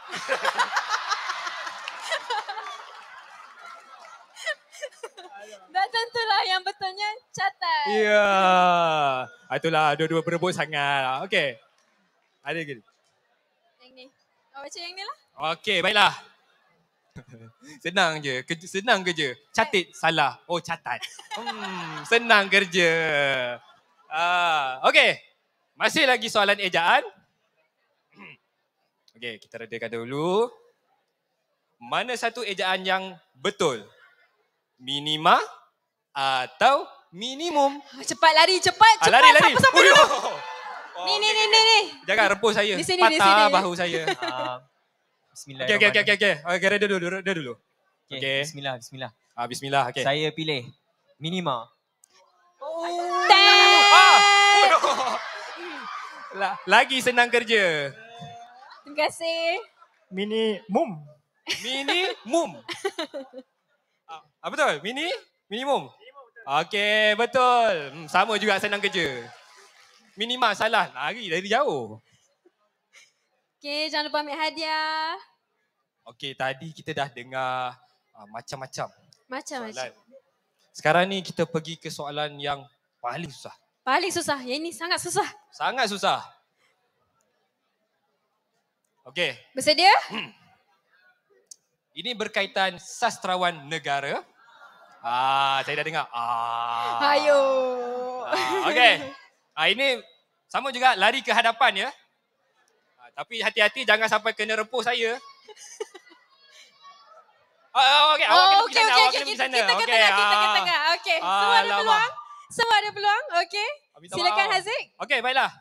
Dah tentulah yang betulnya catat. Ya. Itulah dua-dua berebut sangat. Okey. Ada ke? Yang ni. Baca yang ni lah. Okey, baiklah. Senang kerja. Catit salah. Catat. Senang kerja. Okey. Masih lagi soalan ejaan. Okey, kita redakan dulu. Mana satu ejaan yang betul? Minima atau minimum? Cepat lari. Lari. Siapa dulu? Ni. Jangan repus saya. Di sini. Patah bahu saya. Bismillahirrahmanirrahim. Okey, reda dulu. Okey. Bismillah. Bismillah, okey. Saya pilih minima. Lagi senang kerja. Terima kasih. Minimum. Betul? Minimum. Okey, betul. Sama juga senang kerja. Minima salah. Lari dari jauh. Okey, jangan lupa ambil hadiah. Okey, tadi kita dah dengar macam-macam. Macam-macam. Sekarang ni kita pergi ke soalan yang paling susah. Paling susah. Yang ini sangat susah. Sangat susah. Okey. Bersedia? Ini berkaitan sastrawan negara. Saya dah dengar. Ayo. Okey. Ini sama juga lari ke hadapan ya. Tapi hati-hati jangan sampai kena repuh saya. Okey, awak kena pergi sana. Awak kena pergi sana. Kita ke tengah. Okey. Semua ada peluang. Okey. Silakan Haziq. Okey, baiklah.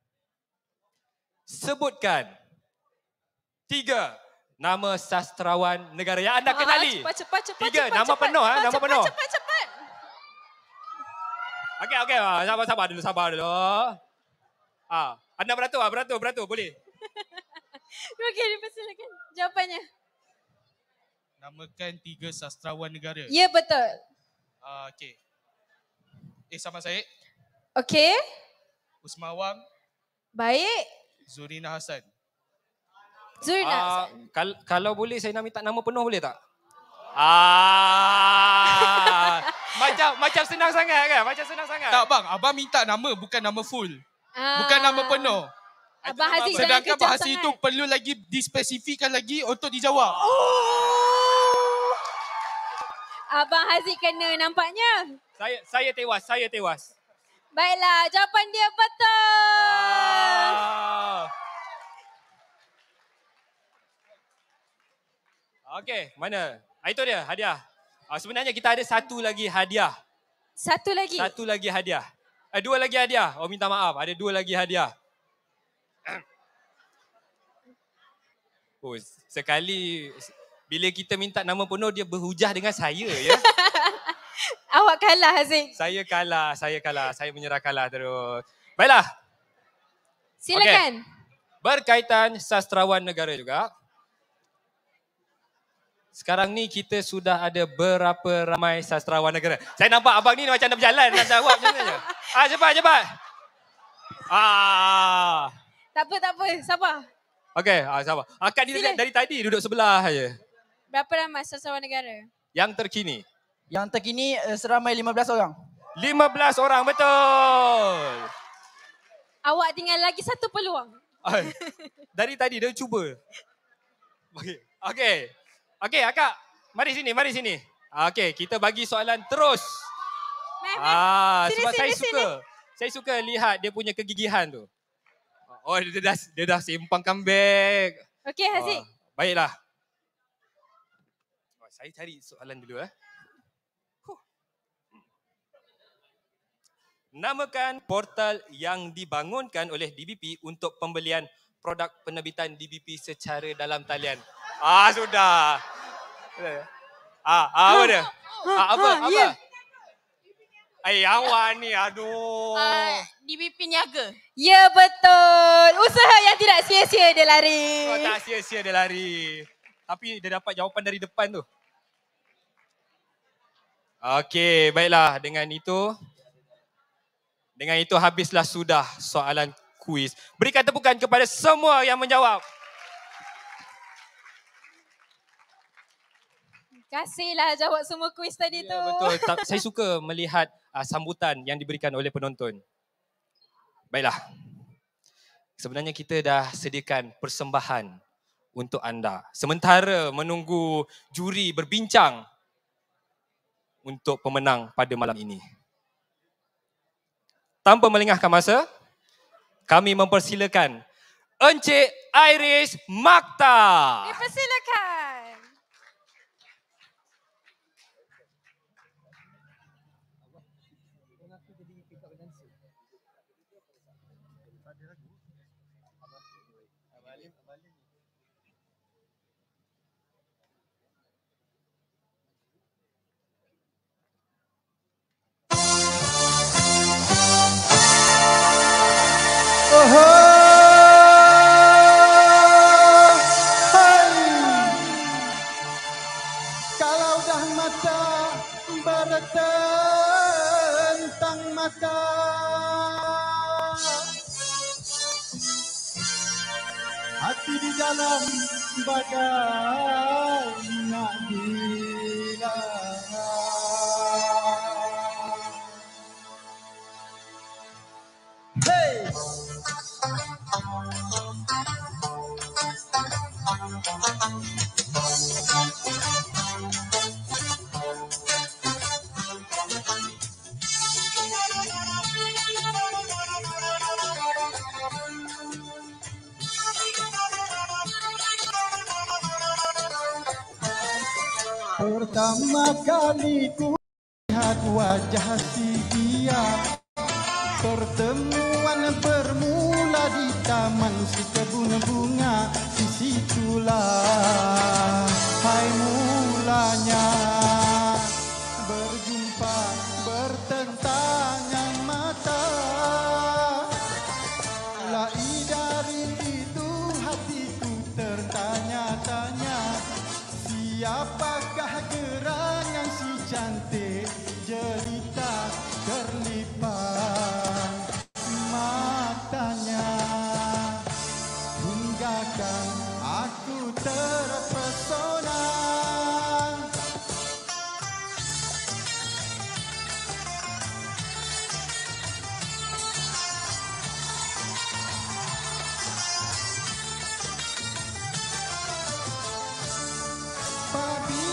Sebutkan 3 nama sastrawan negara yang anda kenali. Cepat. 3 nama penuh. Nama penuh. Cepat. Okey. Sabar dulu. Anda beratur. Boleh. Okey, dipersilakan. Jawapannya. Namakan 3 sastrawan negara. Ya, betul. Okey. Sama saya. Okey. Usmawang. Baik. Zurina Hassan. Kalau boleh saya nak minta nama penuh boleh tak? Macam senang sangat kan? Tak bang, abang minta nama bukan nama full. Bukan nama penuh. Abang Haziq sedangkan bahasa sangat. Itu perlu lagi dispesifikkan lagi untuk dijawab. Abang Haziq kena nampaknya. Saya tewas. Baiklah, jawapan dia betul. Okey, mana? Itu dia hadiah. Sebenarnya kita ada satu lagi hadiah. Satu lagi? Satu lagi hadiah. Dua lagi hadiah. Oh, minta maaf. Ada dua lagi hadiah. Oh, sekali bila kita minta nama penuh, dia berhujah dengan saya, ya. Awak kalah, Haziq. Saya kalah. Saya menyerah kalah terus. Baiklah. Silakan. Okay. Berkaitan sastrawan negara juga. Sekarang ni kita sudah ada berapa ramai sastrawan negara. Saya nampak abang ni macam nak berjalan nak jawab macam mana. Cepat. Tak apa. Sabar. Okey, sabar. Akak ni dari tadi duduk sebelah saja. Berapa ramai sastrawan negara? Yang terkini seramai 15 orang. 15 orang, betul. Awak tinggal lagi satu peluang. Dari tadi dia cuba. Okey, akak. Mari sini. Okey, kita bagi soalan terus. Sebab saya suka lihat dia punya kegigihan tu. Oh, dia dah sempangkan beg. Okey, Haziq. Baiklah. Saya cari soalan dulu. Namakan portal yang dibangunkan oleh DBP untuk pembelian produk penerbitan DBP secara dalam talian. Sudah. Apa dia? Apa? Awak ni, aduh. DBP Niaga. Ya, betul. Usaha yang tidak sia-sia dia lari. Tak sia-sia dia lari. Tapi dia dapat jawapan dari depan tu. Okey, baiklah. Dengan itu habislah sudah soalan kuis. Berikan tepukan kepada semua yang menjawab. Kasihlah jawab semua kuis tadi tu. Betul. Saya suka melihat sambutan yang diberikan oleh penonton. Baiklah. Sebenarnya kita dah sediakan persembahan untuk anda. Sementara menunggu juri berbincang untuk pemenang pada malam ini. Tanpa melengahkan masa, kami mempersilakan Encik Iris Makta. Dipersilakan. Kalau dah mata bertentang mata, hati di dalam bagai nak gila. Hey! Pertama kali ku lihat wajah si dia, pertemuan bermula di taman si kebun bunga. Di situlah hai mulanya berjumpa bertentangan mata. Lai dari itu hatiku tertanya-tanya, siapakah gerangan si cantik jelita kerlipan matanya, hinggakan aku terpesona. Apabila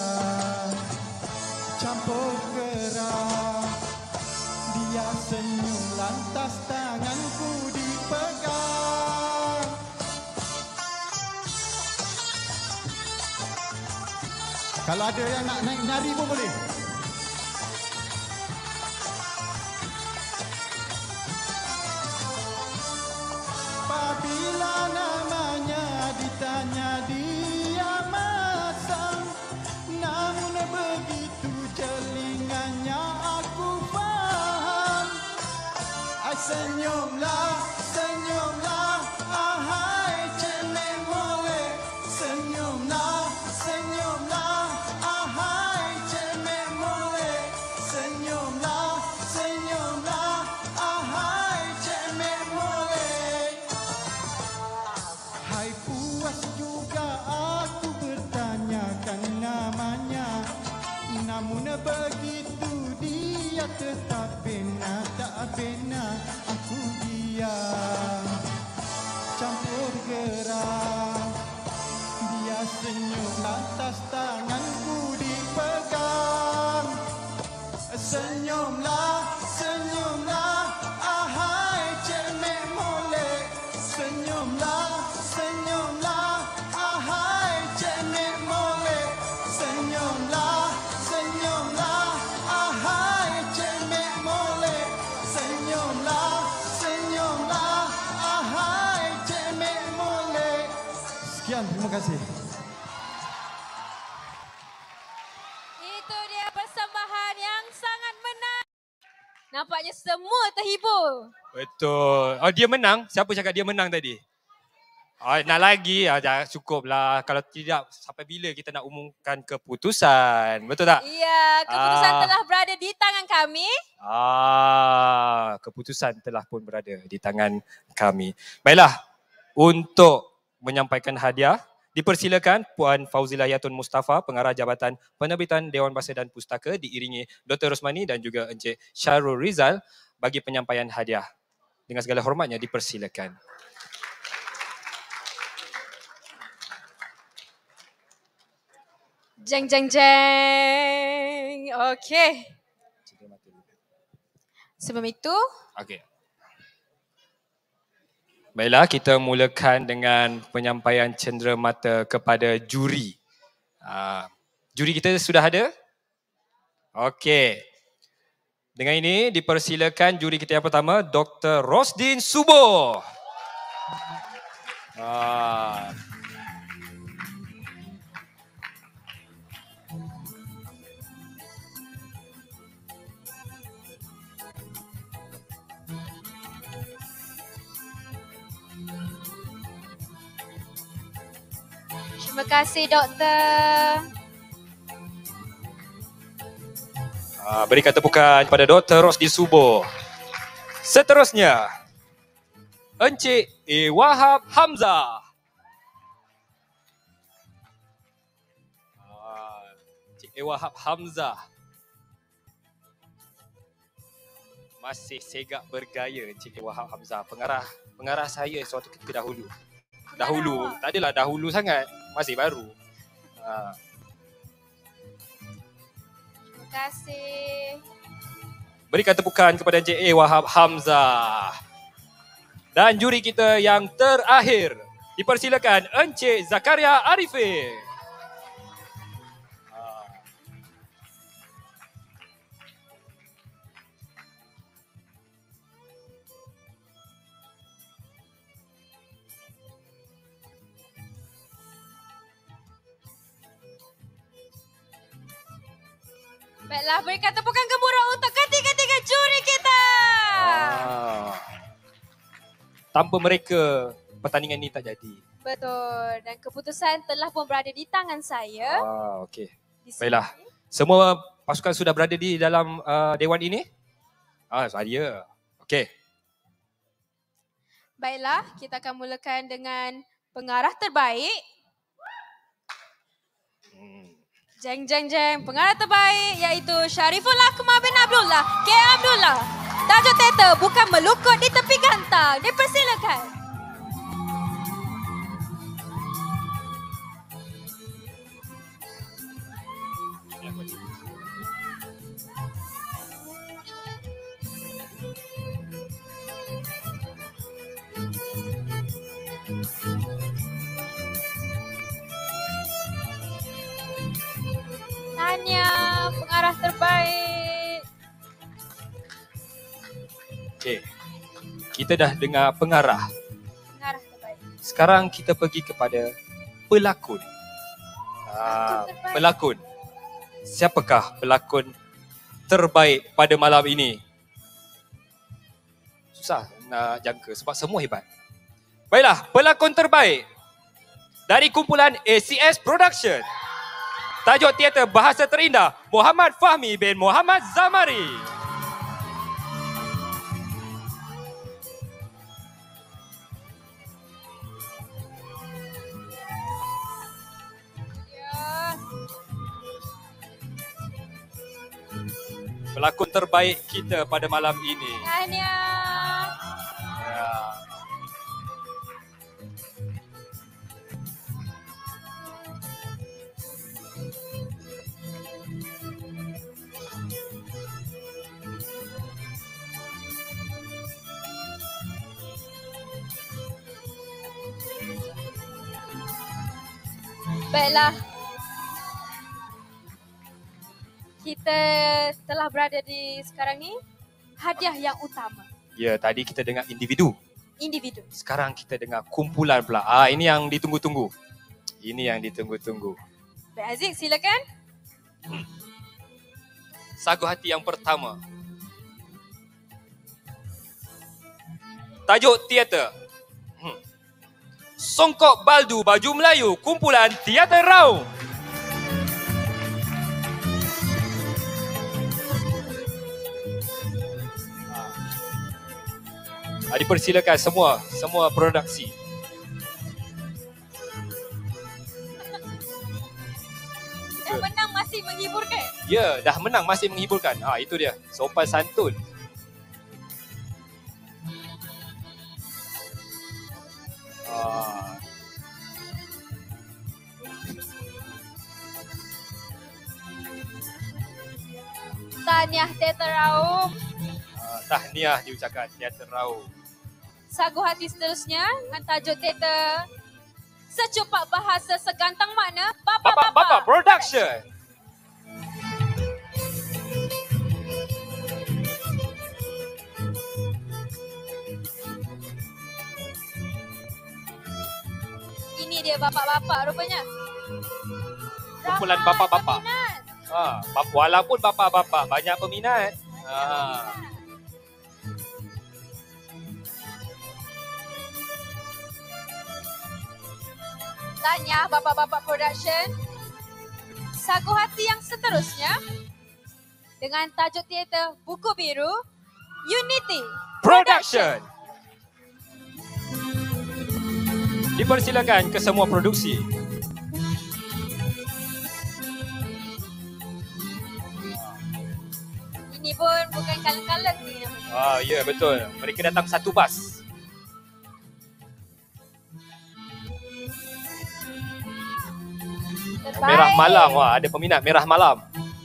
campur gerak. Dia senyum lantas tanganku dipegang. Kalau ada yang nak naik nari pun boleh. Apabila namanya ditanya dia masam, namun begitu jelingannya aku faham. Senyumlah, senyumlah, ahai cemek molek. Senyumlah, senyumlah, ahai cemek molek. Senyumlah, senyumlah, ahai cemek molek. Hai puas juga aku bertanyakan namanya, namun begitu dia tetap bina tak bina. Aku diam, campur gerak. Dia senyum lantas tanganku dipegang. Senyumlah, senyumlah, ahai cemek molek. Senyumlah, senyumlah, ahai cemek molek. Senyumlah, senyumlah, ahai cemek molek. Senyumlah, senyumlah, ahai cemek molek. Sekian, terima kasih. Itu dia persembahan yang sangat menarik. Nampaknya semua terhibur. Betul. Oh, dia menang? Siapa cakap dia menang tadi? Oh, nak lagi? Dah cukup lah. Kalau tidak, sampai bila kita nak umumkan keputusan? Betul tak? Ya, keputusan telah berada di tangan kami. Keputusan telah pun berada di tangan kami. Baiklah, untuk menyampaikan hadiah, dipersilakan Puan Fauzilah Yatun Mustafa, Pengarah Jabatan Penerbitan Dewan Bahasa dan Pustaka, diiringi Dr. Rosmani dan juga Encik Syarul Rizal bagi penyampaian hadiah. Dengan segala hormatnya, dipersilakan. Jeng, jeng, jeng. Okey. Sebelum itu, Okey. Baiklah, kita mulakan dengan penyampaian cenderamata kepada juri. Juri kita sudah ada? Okey. Dengan ini dipersilakan juri kita yang pertama, Dr. Rosdin Subuh. terima kasih doktor. Berikan tepukan kepada Dr. Rosdin Subuh. Seterusnya, Encik A. Wahab Hamzah. Encik A. Wahab Hamzah. Masih segak bergaya Encik A. Wahab Hamzah. Pengarah saya suatu ketika dahulu. Tak adalah dahulu sangat. Masih baru. Terima kasih. Berikan tepukan kepada Encik A. Wahab Hamzah. Dan juri kita yang terakhir, dipersilakan Encik Zakaria Arifin. Baiklah, berikan tepukan gemuruh untuk ketiga-tiga juri kita. Tanpa mereka, pertandingan ini tak jadi. Betul. Dan keputusan telah pun berada di tangan saya. Okey. Baiklah. Semua pasukan sudah berada di dalam dewan ini? Saya. Okey. Baiklah, kita akan mulakan dengan pengarah terbaik. Jeng, jeng, jeng. Pengarah terbaik iaitu Syarifullah Kumar bin Abdullah, K. Abdullah. Tajuk teater bukan melukut di tepi gantang. Dipersilakan. Tanya, pengarah terbaik. Okey. Kita dah dengar pengarah. Pengarah terbaik. Sekarang kita pergi kepada pelakon. Pelakon. Siapakah pelakon terbaik pada malam ini? Susah nak jangka sebab semua hebat. Baiklah, pelakon terbaik dari kumpulan ACS Production. Tajuk teater Bahasa Terindah, Muhammad Fahmi bin Muhammad Zamari. Pelakon terbaik kita pada malam ini. Tanya. Ya. Baiklah. Kita telah berada di sekarang ni hadiah yang utama. Ya, tadi kita dengar individu. Individu. Sekarang kita dengar kumpulan pula. Ini yang ditunggu-tunggu. Ini yang ditunggu-tunggu. Baik Aziz, silakan. Sagu hati yang pertama. Tajuk teater. Songkok Baldu Baju Melayu, kumpulan Teater Raung. Dipersilakan semua produksi. Dah menang masih menghiburkan. Ya, dah menang masih menghiburkan. Itu dia. Sopan santun. Tahniah Teater Raung. Tahniah diucapkan Teater Raung. Sagu hati seterusnya dengan tajuk teater Secupak Bahasa Segantang Makna Bapa Production. Ini dia bapak-bapak rupanya. Kumpulan bapa-bapa. Walaupun bapa-bapa banyak peminat. Tahniah Bapak-Bapak Production. Sagu hati yang seterusnya dengan tajuk teater Buku Biru Unity Production. Dipersilakan ke semua produksi. Ini pun bukan kaleng-kaleng ni namanya. Ya betul. Mereka datang satu bas. Terbaik. Merah Malam. Ada peminat Merah Malam.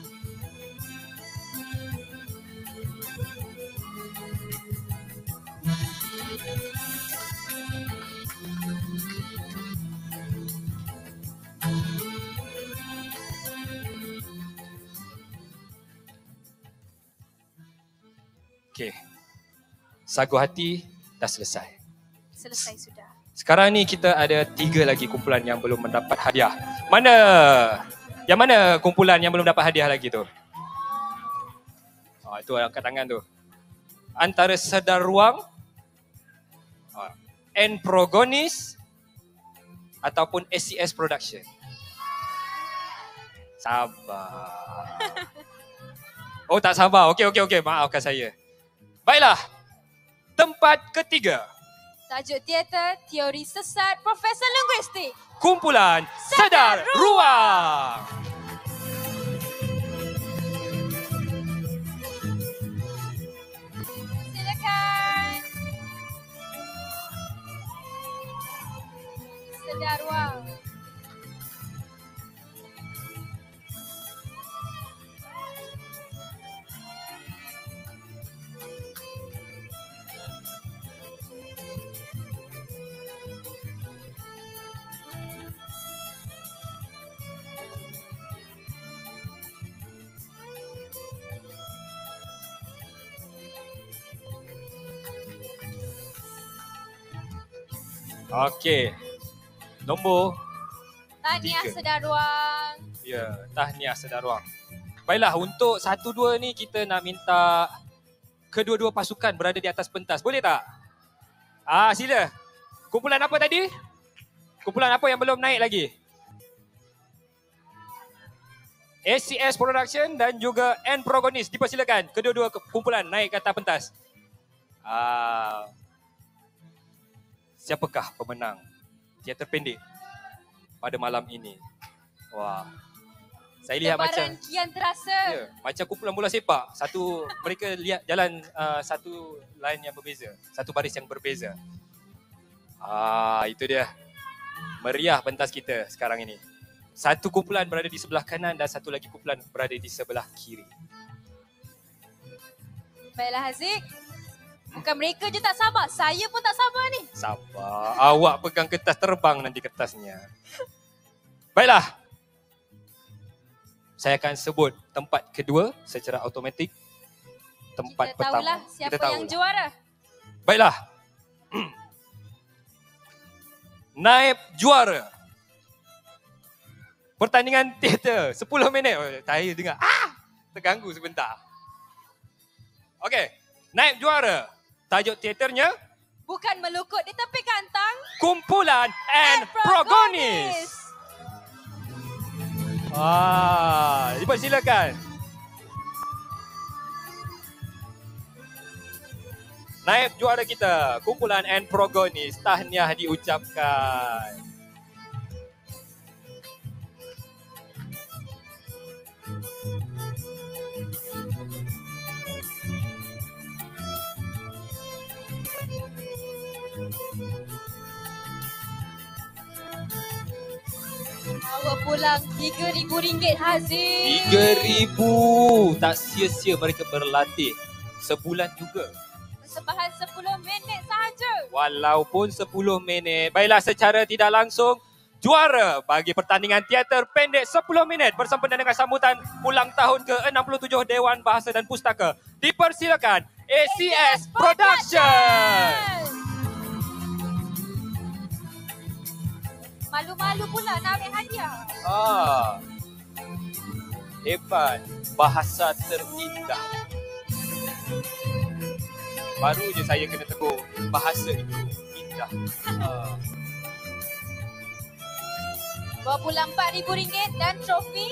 Okey. Sagu hati dah selesai. Selesai sudah. Sekarang ni kita ada 3 lagi kumpulan yang belum mendapat hadiah. Yang mana kumpulan yang belum dapat hadiah lagi tu? Itu angkat tangan tu. Antara Sedar Ruang, Progonis ataupun ACS Production. Sabar. Oh tak sabar. Okey. Maafkan saya. Baiklah. Tempat ketiga. Tajuk teater Teori Sesat Profesor Linguistik. Kumpulan Sedar Ruang. Silakan. Sedar Ruang. Okey. Nombor Tahniah 3. Sedaruang. Ya, tahniah Sedaruang. Baiklah, untuk 1-2 ni kita nak minta kedua-dua pasukan berada di atas pentas. Boleh tak? Sila. Kumpulan apa tadi? Kumpulan apa yang belum naik lagi? ACS Production dan juga N Progonis. Dipersilakan kedua-dua kumpulan naik ke atas pentas. Siapakah pemenang teater pendek pada malam ini? Wah. Saya lihat macam kian terasa. ya, macam kumpulan bola sepak. Mereka lihat jalan satu line yang berbeza, satu baris yang berbeza. Itu dia. Meriah pentas kita sekarang ini. Satu kumpulan berada di sebelah kanan dan satu lagi kumpulan berada di sebelah kiri. Baiklah Haziq. Bukan mereka je tak sabar, saya pun tak sabar ni. Sabar. Awak pegang kertas, terbang nanti kertasnya. Baiklah. Saya akan sebut tempat kedua secara automatik. Tempat Kita pertama. tahulah siapa yang juara. Baiklah. Naib juara. Pertandingan teater 10 minit. Saya dengar. Terganggu sebentar. Okey. Naib juara. Tajuk teaternya Bukan melukut di tepi kantang. Kumpulan N Progonis. Dipersilakan. Naib juara kita, kumpulan N Progonis. Tahniah diucapkan. Awak pulang RM3,000 Haziq. RM3,000. Tak sia-sia mereka berlatih. Sebulan juga. Persembahan 10 minit sahaja. Walaupun 10 minit. Baiklah, secara tidak langsung, juara bagi pertandingan teater pendek 10 minit bersempena dengan sambutan ulang tahun ke-67 Dewan Bahasa dan Pustaka. Dipersilakan ACS Production. Malu-malu pula nak ambil hadiah. Hebat. Bahasa terindah. Baru je saya kena tegur. Bahasa itu indah. Bawa pulang RM4,000 dan trofi.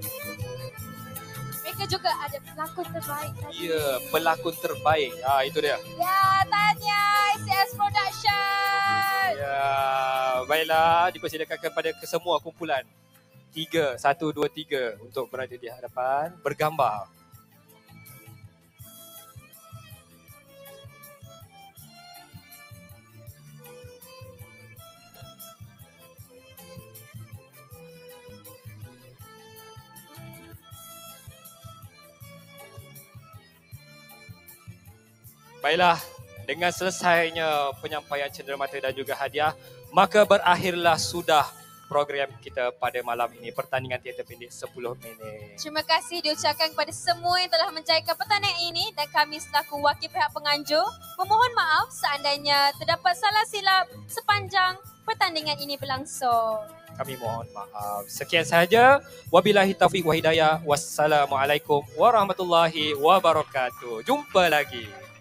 Mereka juga ada pelakon terbaik tadi. Ya, pelakon terbaik. Itu dia. Ya, tahniah ACS Production. Ya, baiklah, dipersilakan kepada kesemua kumpulan. 3, 1, 2, 3 untuk berada di hadapan, bergambar. Baiklah, dengan selesainya penyampaian cenderamata dan juga hadiah, maka berakhirlah sudah program kita pada malam ini, pertandingan teater pendek 10 minit. Terima kasih diucapkan kepada semua yang telah menjayakan pertandingan ini dan kami selaku wakil pihak penganjur memohon maaf seandainya terdapat salah silap sepanjang pertandingan ini berlangsung. Kami mohon maaf. Sekian sahaja. Wabillahi taufiq wa hidayah. Wassalamualaikum warahmatullahi wabarakatuh. Jumpa lagi.